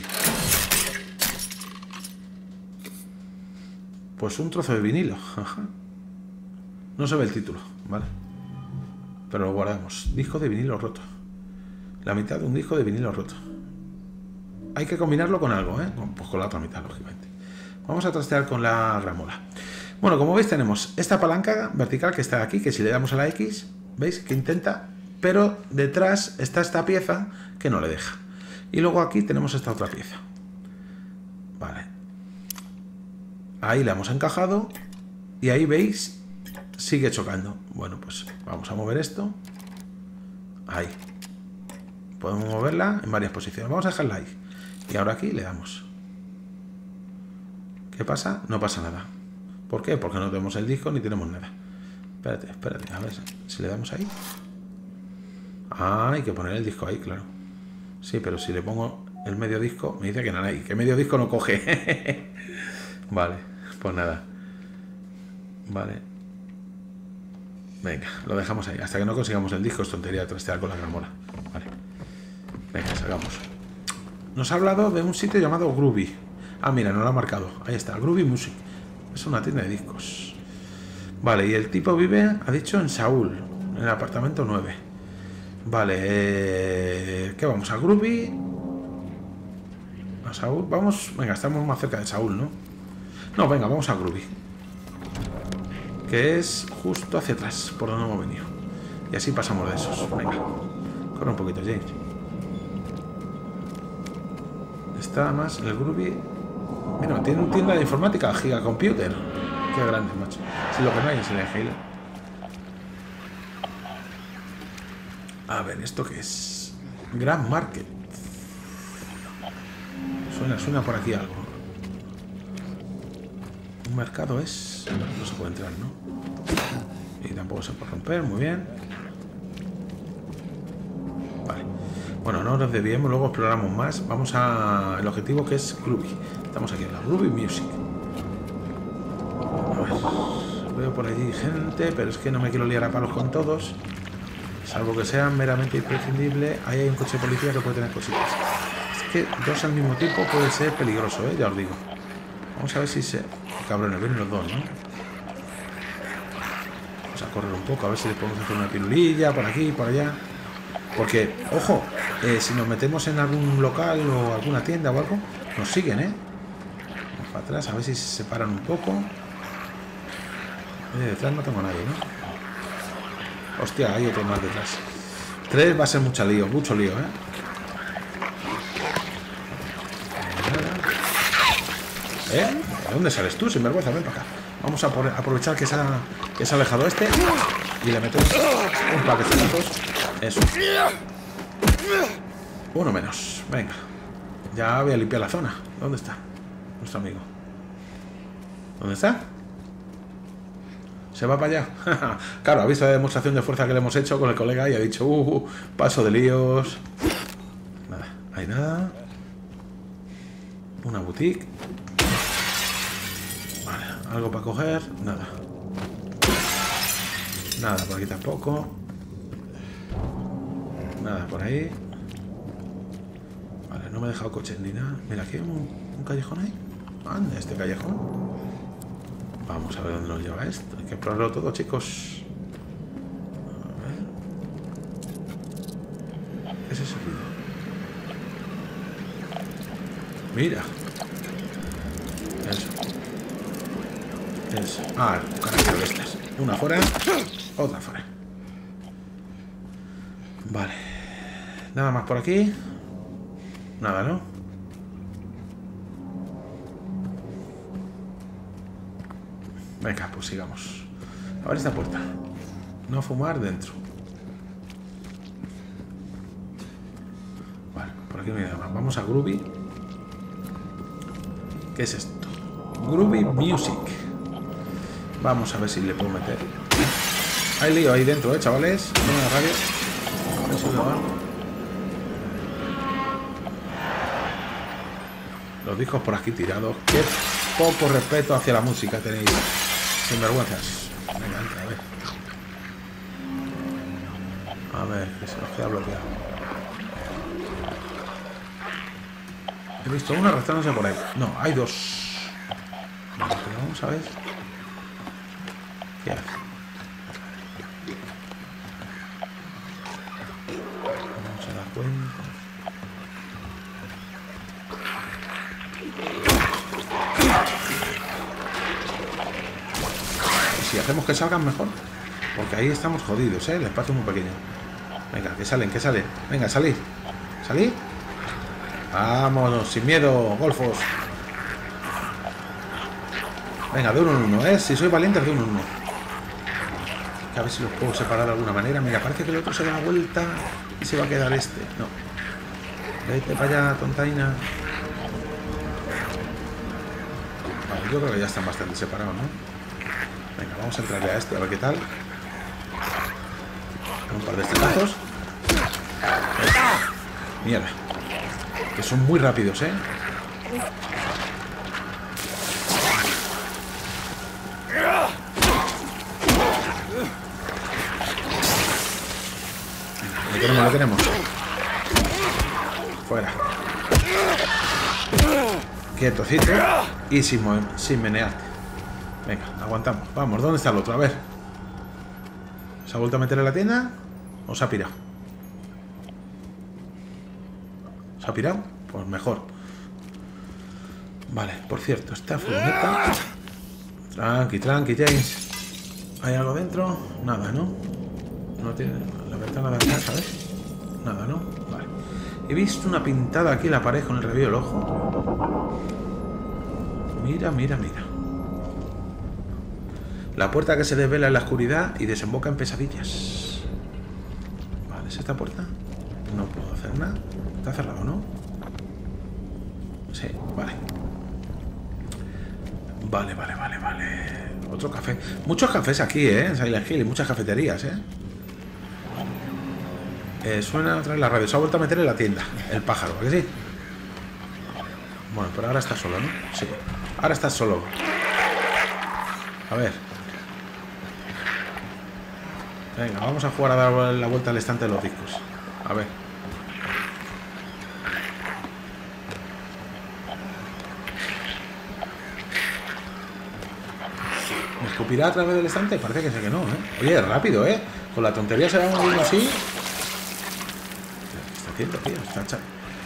Pues un trozo de vinilo. Ajá. No se ve el título, ¿vale? Pero lo guardamos. Disco de vinilo roto. La mitad de un disco de vinilo roto. Hay que combinarlo con algo, ¿eh? Pues con la otra mitad, lógicamente. Vamos a trastear con la gramola. Bueno, como veis tenemos esta palanca vertical que está aquí, que si le damos a la X, ¿veis? Que intenta, pero detrás está esta pieza que no le deja. Y luego aquí tenemos esta otra pieza. Vale. Ahí la hemos encajado. Y ahí veis, sigue chocando. Bueno, pues vamos a mover esto. Ahí. Podemos moverla en varias posiciones. Vamos a dejarla ahí. Y ahora aquí le damos. ¿Qué pasa? No pasa nada. ¿Por qué? Porque no tenemos el disco ni tenemos nada. Espérate, espérate. A ver si le damos ahí. Ah, hay que poner el disco ahí, claro. Sí, pero si le pongo el medio disco, me dice que nada, que medio disco no coge. Vale, pues nada. Vale. Venga, lo dejamos ahí. Hasta que no consigamos el disco, es tontería de trastear con la gramola. Vale. Venga, salgamos. Nos ha hablado de un sitio llamado Groovy. Ah, mira, no lo ha marcado. Ahí está, Groovy Music. Es una tienda de discos. Vale, y el tipo vive, ha dicho, en Saúl, en el apartamento nueve. Vale, eh, ¿qué vamos? ¿A Groovy? ¿A Saúl? Vamos, venga, estamos más cerca de Saúl, ¿no? No, venga, vamos a Groovy. Que es justo hacia atrás, por donde hemos venido. Y así pasamos de esos. Venga, corre un poquito, James. Está más el Groovy. Mira, tiene una tienda de informática, Gigacomputer. Qué grande, macho. Si lo que no hay es el Halo. A ver, ¿esto qué es? Grand Market. Suena, suena por aquí algo. Un mercado es... No se puede entrar, ¿no? Y tampoco se puede romper, muy bien. Vale. Bueno, no nos desviemos, luego exploramos más. Vamos a... El objetivo que es Groovy. Estamos aquí en la Groovy Music. A ver. Veo por allí gente, pero es que no me quiero liar a palos con todos. Salvo que sea meramente imprescindible. Ahí hay un coche de policía que puede tener cositas. Es que dos al mismo tiempo puede ser peligroso, ¿eh? Ya os digo. Vamos a ver si se... Cabrones, vienen los dos, ¿no? Vamos a correr un poco, a ver si le podemos hacer una pirulilla por aquí, por allá. Porque, ojo, eh, si nos metemos en algún local o alguna tienda o algo, nos siguen, ¿eh? Vamos para atrás, a ver si se separan un poco. Eh, detrás no tengo a nadie, ¿no? Hostia, hay otro más detrás. Tres va a ser mucho lío, mucho lío, ¿eh? ¿Eh? ¿De dónde sales tú, sinvergüenza? Ven para acá. Vamos a aprovechar que se ha, que se ha alejado este y le metemos un par de pelazos. Eso. Uno menos. Venga. Ya voy a limpiar la zona. ¿Dónde está nuestro amigo? ¿Dónde está? Se va para allá. Claro, ha visto la demostración de fuerza que le hemos hecho con el colega y ha dicho, uh, paso de líos. Nada, hay nada. Una boutique. Vale, algo para coger. Nada. Nada por aquí tampoco. Nada por ahí. Vale, no me he dejado coche ni nada. Mira, aquí hay un, un callejón ahí. Anda, este callejón. Vamos a ver dónde nos lleva esto. Hay que probarlo todo, chicos. A ver. ¿Qué es ese ruido? Mira. Eso. Eso. Ah, caracol de estas. Una fuera, otra fuera. Vale. Nada más por aquí. Nada, ¿no? Venga, pues sigamos. A ver esta puerta. No fumar dentro. Vale, por aquí no hay nada más. Vamos a Groovy. ¿Qué es esto? Groovy Music. Vamos a ver si le puedo meter. Hay lío ahí dentro, eh, chavales. Tengo la radio. A ver si lo hago. Los discos por aquí tirados. Qué poco respeto hacia la música tenéis. Sin vergüenzas. Venga, entra, a ver. A ver, que se nos queda bloqueado. He visto una arrastrándose por ahí. No, hay dos. Vale, pero vamos a ver. ¿Qué hace? No se da cuenta. Si hacemos que salgan mejor, porque ahí estamos jodidos, ¿eh? El espacio es muy pequeño. Venga, que salen, que salen. Venga, salid. ¿Salid? Vámonos, sin miedo, golfos. Venga, de uno en uno, ¿eh? Si soy valiente, de uno en uno. A ver si los puedo separar de alguna manera. Mira, parece que el otro se da la vuelta y se va a quedar este. No. Vete para allá, tontaina. Vale, yo creo que ya están bastante separados, ¿no? Venga, vamos a entrarle a este, a ver qué tal. Un par de estilazos. Mierda. Que son muy rápidos, ¿eh? Lo tenemos, lo tenemos. Fuera. Quietocito. Y sin, sin menearte. Venga, aguantamos. Vamos, ¿dónde está el otro? A ver. ¿Se ha vuelto a meter en la tienda? ¿O se ha pirado? ¿Se ha pirado? Pues mejor. Vale, por cierto, esta furgoneta. Tranqui, tranqui, James. ¿Hay algo dentro? Nada, ¿no? No tiene la ventana de atrás, ¿sabes? Nada, ¿no? Vale. He visto una pintada aquí en la pared con el rabillo del ojo. Mira, mira, mira. La puerta que se desvela en la oscuridad y desemboca en pesadillas. Vale, ¿es esta puerta? No puedo hacer nada. Está cerrado, ¿no? Sí, vale. Vale, vale, vale, vale. Otro café. Muchos cafés aquí, ¿eh? En Silent Hill y muchas cafeterías, ¿eh? eh suena otra vez la radio. Se ha vuelto a meter en la tienda. El pájaro, ¿a que sí? Bueno, pero ahora está solo, ¿no? Sí. Ahora está solo. A ver. Venga, vamos a jugar a dar la vuelta al estante de los discos. A ver. ¿Me escupirá a través del estante? Parece que sé que no, ¿eh? Oye, rápido, ¿eh? Con la tontería se va moviendo así. ¿Qué está haciendo, tío? Está hecha.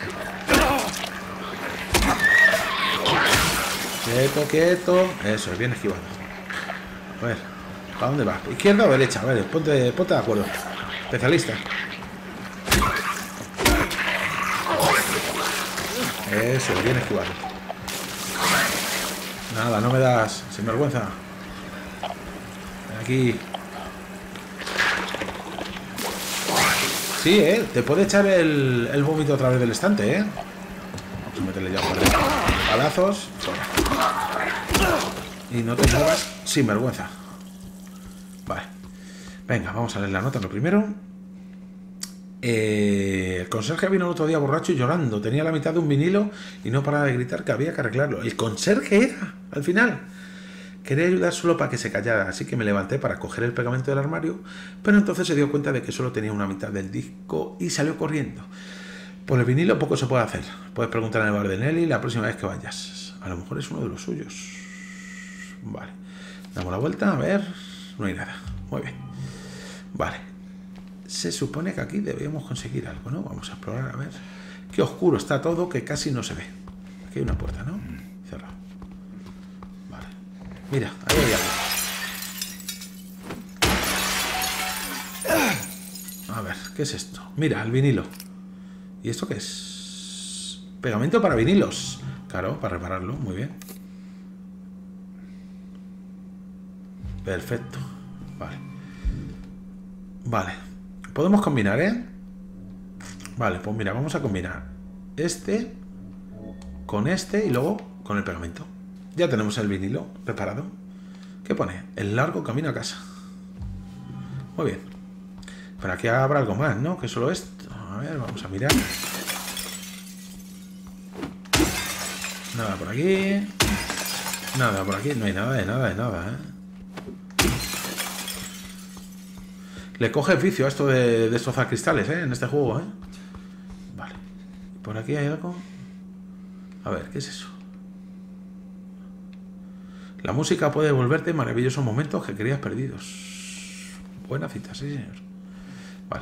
Quieto, quieto. Eso, bien esquivado. A ver, ¿para dónde va? ¿Izquierda o derecha? A ver, ponte, ponte de acuerdo. Especialista. Eso, bien esquivado. Nada, no me das sinvergüenza. Ven aquí. Sí, ¿eh? Te puede echar el, el vómito a través del estante, ¿eh? Vamos a meterle ya un par de palazos. Y no te muevas sin vergüenza. Venga, vamos a leer la nota lo primero. Eh, el conserje vino el otro día borracho y llorando. Tenía la mitad de un vinilo y no paraba de gritar que había que arreglarlo. El conserje era, al final. Quería ayudar solo para que se callara, así que me levanté para coger el pegamento del armario, pero entonces se dio cuenta de que solo tenía una mitad del disco y salió corriendo. Por el vinilo poco se puede hacer. Puedes preguntar en el bar de Nelly la próxima vez que vayas. A lo mejor es uno de los suyos. Vale. Damos la vuelta, a ver. No hay nada. Muy bien. Vale. Se supone que aquí debemos conseguir algo, ¿no? Vamos a explorar, a ver. Qué oscuro está todo, que casi no se ve. Aquí hay una puerta, ¿no? Cerrado. Vale. Mira, ahí hay algo. A ver, ¿qué es esto? Mira, el vinilo. ¿Y esto qué es? Pegamento para vinilos. Claro, para repararlo, muy bien. Perfecto. Vale. Vale. Podemos combinar, ¿eh? Vale, pues mira, vamos a combinar este con este y luego con el pegamento. Ya tenemos el vinilo preparado. ¿Qué pone? El largo camino a casa. Muy bien. Pero aquí habrá algo más, ¿no? Que solo esto. A ver, vamos a mirar. Nada por aquí. Nada por aquí. No hay nada de nada de nada, ¿eh? Le coge el vicio a esto de destrozar cristales, ¿eh? En este juego, ¿eh? Vale. Por aquí hay algo. A ver, ¿qué es eso? La música puede devolverte maravillosos momentos que creías perdidos. Buena cita, sí, señor. Vale.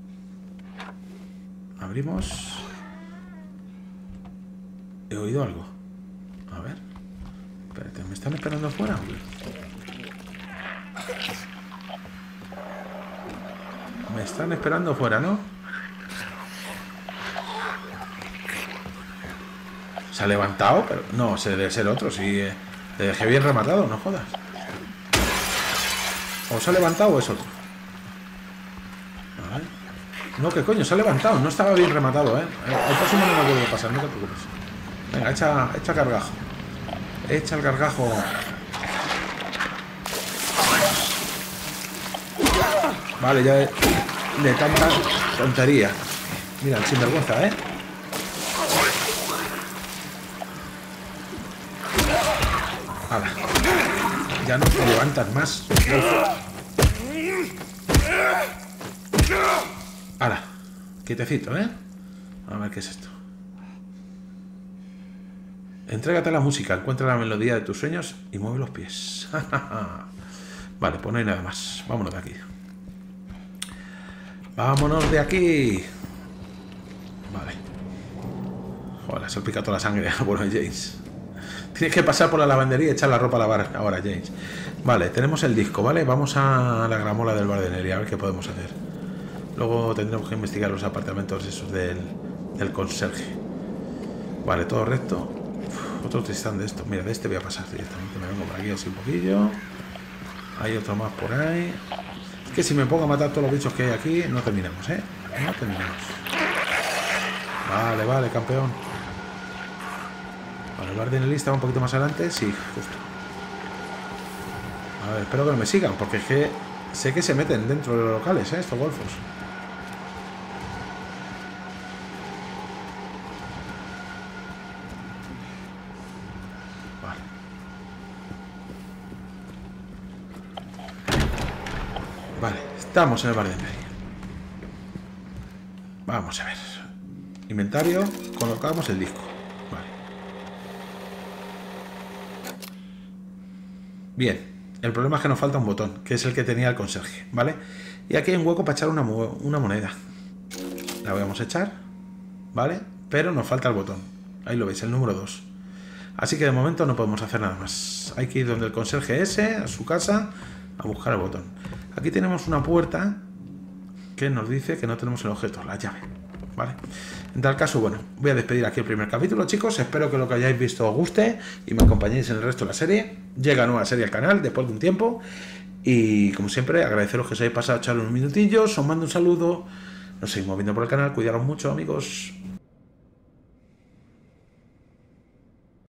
Abrimos. He oído algo. A ver. Espérate, ¿me están esperando afuera? Me están esperando fuera, ¿no? ¿Se ha levantado? Pero no, se debe ser otro. Si eh, le dejé bien rematado, no jodas. ¿O se ha levantado o es otro? A ver. No, ¿qué coño? Se ha levantado. No estaba bien rematado, ¿eh? El próximo no me vuelve a pasar, no te preocupes. Venga, echa, echa cargajo. Echa el cargajo. Vale, ya de, de tanta tontería. Mira, el sinvergüenza, ¿eh? Hala. Ya no te levantas más. Hala. Quietecito, ¿eh? A ver qué es esto. Entrégate a la música, encuentra la melodía de tus sueños y mueve los pies. Vale, pues no hay nada más. Vámonos de aquí. ¡Vámonos de aquí! Vale. Joder, se ha picado toda la sangre. Bueno, James. Tienes que pasar por la lavandería y echar la ropa a lavar ahora, James. Vale, tenemos el disco, ¿vale? Vamos a la gramola del bar de Nelly, a ver qué podemos hacer. Luego tendremos que investigar los apartamentos esos del, del conserje. Vale, todo recto. Uf, otro tristán de esto. Mira, de este voy a pasar directamente. Me vengo por aquí así un poquillo. Hay otro más por ahí. Que si me pongo a matar todos los bichos que hay aquí, no terminamos, ¿eh? No terminamos. Vale, vale, campeón. Vale, el bar de Nelly estaba un poquito más adelante. Sí, justo. A ver, espero que no me sigan, porque es que sé que se meten dentro de los locales, ¿eh? Estos golfos. Vale. Vale, estamos en el bar de Nelly. Vamos a ver. Inventario, colocamos el disco. Vale. Bien. El problema es que nos falta un botón, que es el que tenía el conserje, ¿vale? Y aquí hay un hueco para echar una, una moneda. La vamos a echar, ¿vale? Pero nos falta el botón. Ahí lo veis, el número dos. Así que de momento no podemos hacer nada más. Hay que ir donde el conserje ese, a su casa, a buscar el botón. Aquí tenemos una puerta que nos dice que no tenemos el objeto, la llave, ¿vale? En tal caso, bueno, voy a despedir aquí el primer capítulo, chicos. Espero que lo que hayáis visto os guste y me acompañéis en el resto de la serie. Llega nueva serie al canal después de un tiempo. Y como siempre, agradeceros que os hayáis pasado a echar unos minutillos. Os mando un saludo. Nos seguimos viendo por el canal. Cuidaros mucho, amigos.